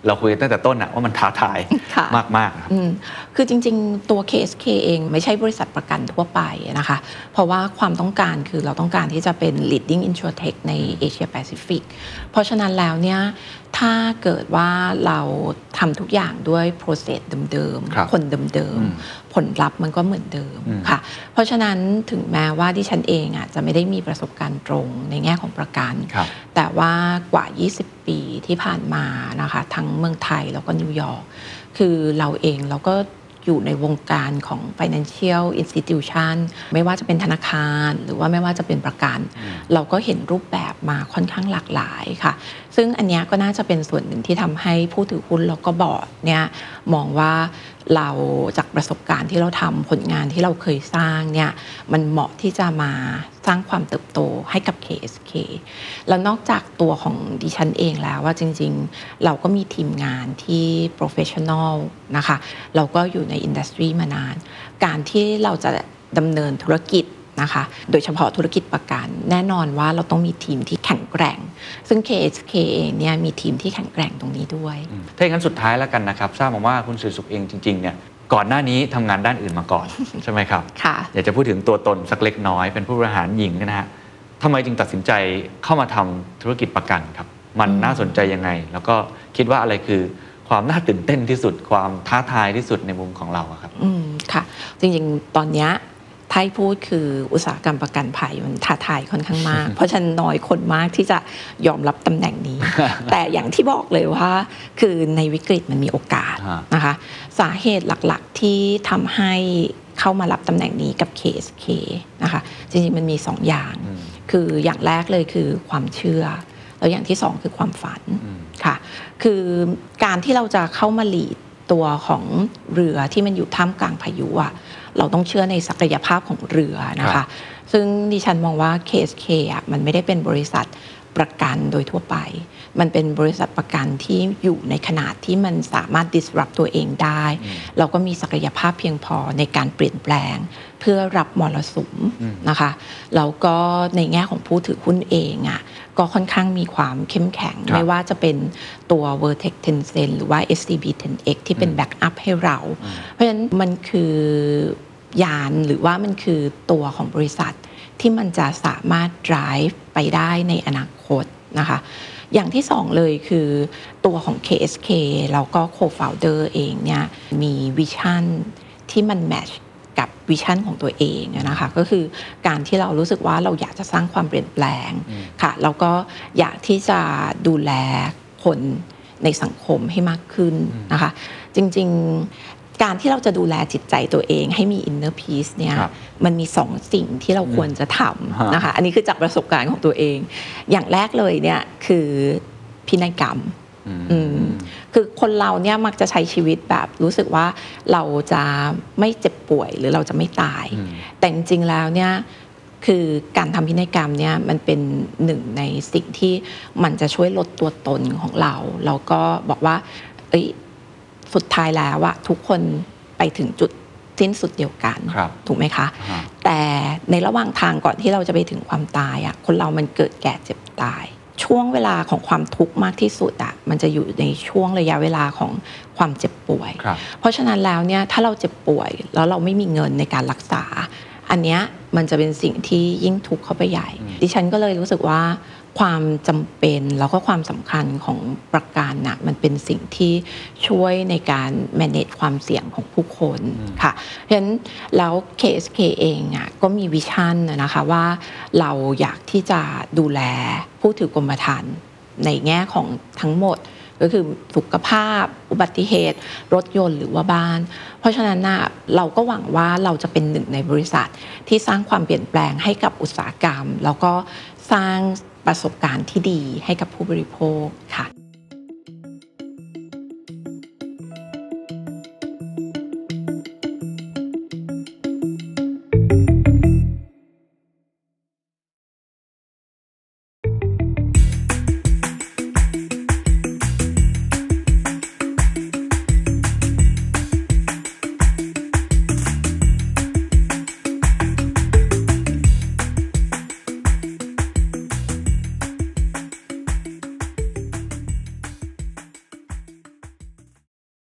B: เราคุยตั้งแต่ต้นนะว่ามันท้าทายมากๆครับ
A: คือจริงๆตัว เค เอส เค เองไม่ใช่บริษัทประกันทั่วไปนะคะเพราะว่าความต้องการคือเราต้องการที่จะเป็น leading insurtech ในเอเชียแปซิฟิกเพราะฉะนั้นแล้วเนี่ยถ้าเกิดว่าเราทำทุกอย่างด้วย process เดิมๆคนเดิมๆผลลัพธ์มันก็เหมือนเดิมค่ะเพราะฉะนั้นถึงแม้ว่าดิฉันเองอ่ะจะไม่ได้มีประสบการณ์ตรงในแง่ของประกันแต่ว่ากว่ายี่สิบปีที่ผ่านมานะคะทั้งเมืองไทยแล้วก็นิวยอร์กคือเราเองเราก็อยู่ในวงการของ financial institution ไม่ว่าจะเป็นธนาคารหรือว่าไม่ว่าจะเป็นประกันเราก็เห็นรูปแบบมาค่อนข้างหลากหลายค่ะซึ่งอันนี้ก็น่าจะเป็นส่วนหนึ่งที่ทำให้ผู้ถือหุ้นแล้วก็บอร์ดเนี่ยมองว่าเราจากประสบการณ์ที่เราทำผลงานที่เราเคยสร้างเนี่ยมันเหมาะที่จะมาสร้างความเติบโตให้กับ เค เอส เค แล้วนอกจากตัวของดิฉันเองแล้วว่าจริงๆเราก็มีทีมงานที่ professional นะคะเราก็อยู่ในอินดัสทรีมานานการที่เราจะดำเนินธุรกิจนะคะโดยเฉพาะธุรกิจประกันแน่นอนว่าเราต้องมีทีมที่แข็งแกร่งซึ่ง เค เอส เค เองเนี่ยมีทีมที่แข็งแกร่งตรงนี้ด้วย
B: ถ้าอย่างนั้นสุดท้ายแล้วกันนะครับทราบมาว่าคุณสุสุขเองจริงๆเนี่ยก่อนหน้านี้ทำงานด้านอื่นมาก่อน ใช่ไหมครับ
A: ค่ะ
B: อยากจะพูดถึงตัวตนสักเล็กน้อยเป็นผู้บริหารหญิงนะฮะทำไมจึงตัดสินใจเข้ามาทำธุรกิจประกันครับมันน่าสนใจยังไงแล้วก็คิดว่าอะไรคือความน่าตื่นเต้นที่สุดความท้าทายที่สุดในมุมของเราครับ
A: อืมค่ะจริงๆตอนนี้ไทยพูดคืออุตสาหกรรมประกันภัยมันท้าทายค่อนข้างมาก เพราะฉะนั้นน้อยคนมากที่จะยอมรับตำแหน่งนี้ แต่อย่างที่บอกเลยว่าคือในวิกฤตมันมีโอกาสนะคะสาเหตุหลักๆที่ทำให้เข้ามารับตำแหน่งนี้กับ เค เอส เค นะคะจริงๆมันมีสองอย่างคืออย่างแรกเลยคือความเชื่อแล้วอย่างที่สองคือความฝันค่ะคือการที่เราจะเข้ามาลีดตัวของเรือที่มันอยู่ท่ามกลางพายุอ่ะเราต้องเชื่อในศักยภาพของเรือนะคะซึ่งดิฉันมองว่า เค เอส เค อ่ะมันไม่ได้เป็นบริษัทประกันโดยทั่วไปมันเป็นบริษัทประกันที่อยู่ในขนาดที่มันสามารถ disrupt ตัวเองได้เราก็มีศักยภาพเพียงพอในการเปลี่ยนแปลงเพื่อรับมรสุมนะคะแล้วก็ในแง่ของผู้ถือหุ้นเองอ่ะก็ค่อนข้างมีความเข้มแข็งไม่ว่าจะเป็นตัว Vertex Tencent หรือว่า เอส ซี บี เท็น เอ็กซ์ ที่เป็นแบ็กอัพให้เราเพราะฉะนั้นมันคือยานหรือว่ามันคือตัวของบริษัทที่มันจะสามารถ drive ไปได้ในอนาคตนะคะอย่างที่สองเลยคือตัวของ เค เอส เค แล้วก็ co-founder เองเนี่ยมีวิชั่นที่มันแมทช์กับวิชั่นของตัวเองนะคะก็คือการที่เรารู้สึกว่าเราอยากจะสร้างความเปลี่ยนแปลงค่ะแล้วก็อยากที่จะดูแลคนในสังคมให้มากขึ้นนะคะจริงๆการที่เราจะดูแลจิตใจตัวเองให้มี inner peace เนี่ยมันมีสองสิ่งที่เราควรจะทำนะคะอันนี้คือจากประสบการณ์ของตัวเองอย่างแรกเลยเนี่ยคือพินัยกรรมคือคนเราเนี่ยมักจะใช้ชีวิตแบบรู้สึกว่าเราจะไม่เจ็บป่วยหรือเราจะไม่ตายแต่จริงๆแล้วเนี่ยคือการทำพินัยกรรมเนี่ยมันเป็นหนึ่งในสิ่งที่มันจะช่วยลดตัวตนของเราแล้วก็บอกว่าเอ้ยสุดท้ายแล้วอะทุกคนไปถึงจุดสิ้นสุดเดียวกันถูกไหมคะแต่ในระหว่างทางก่อนที่เราจะไปถึงความตายอะคนเรามันเกิดแก่เจ็บตายช่วงเวลาของความทุกข์มากที่สุดอะมันจะอยู่ในช่วงระยะเวลาของความเจ็บป่วยเพราะฉะนั้นแล้วเนี่ยถ้าเราเจ็บป่วยแล้วเราไม่มีเงินในการรักษาอันเนี้ยมันจะเป็นสิ่งที่ยิ่งทุกข์เข้าไปใหญ่ดิฉันก็เลยรู้สึกว่าความจำเป็นแล้วก็ความสำคัญของประกันน่ะมันเป็นสิ่งที่ช่วยในการ manage ความเสี่ยงของผู้คนค่ะเพราะฉะนั้นแล้ว เค เอส เค เองอ่ะก็มีวิชั่นนะคะว่าเราอยากที่จะดูแลผู้ถือกรมธรรม์ในแง่ของทั้งหมดก็คือสุขภาพอุบัติเหตุรถยนต์หรือว่าบ้านเพราะฉะนั้นน่ะเราก็หวังว่าเราจะเป็นหนึ่งในบริษัทที่สร้างความเปลี่ยนแปลงให้กับอุตสาหกรรมแล้วก็สร้างประสบการณ์ที่ดีให้กับผู้บริโภคค่ะ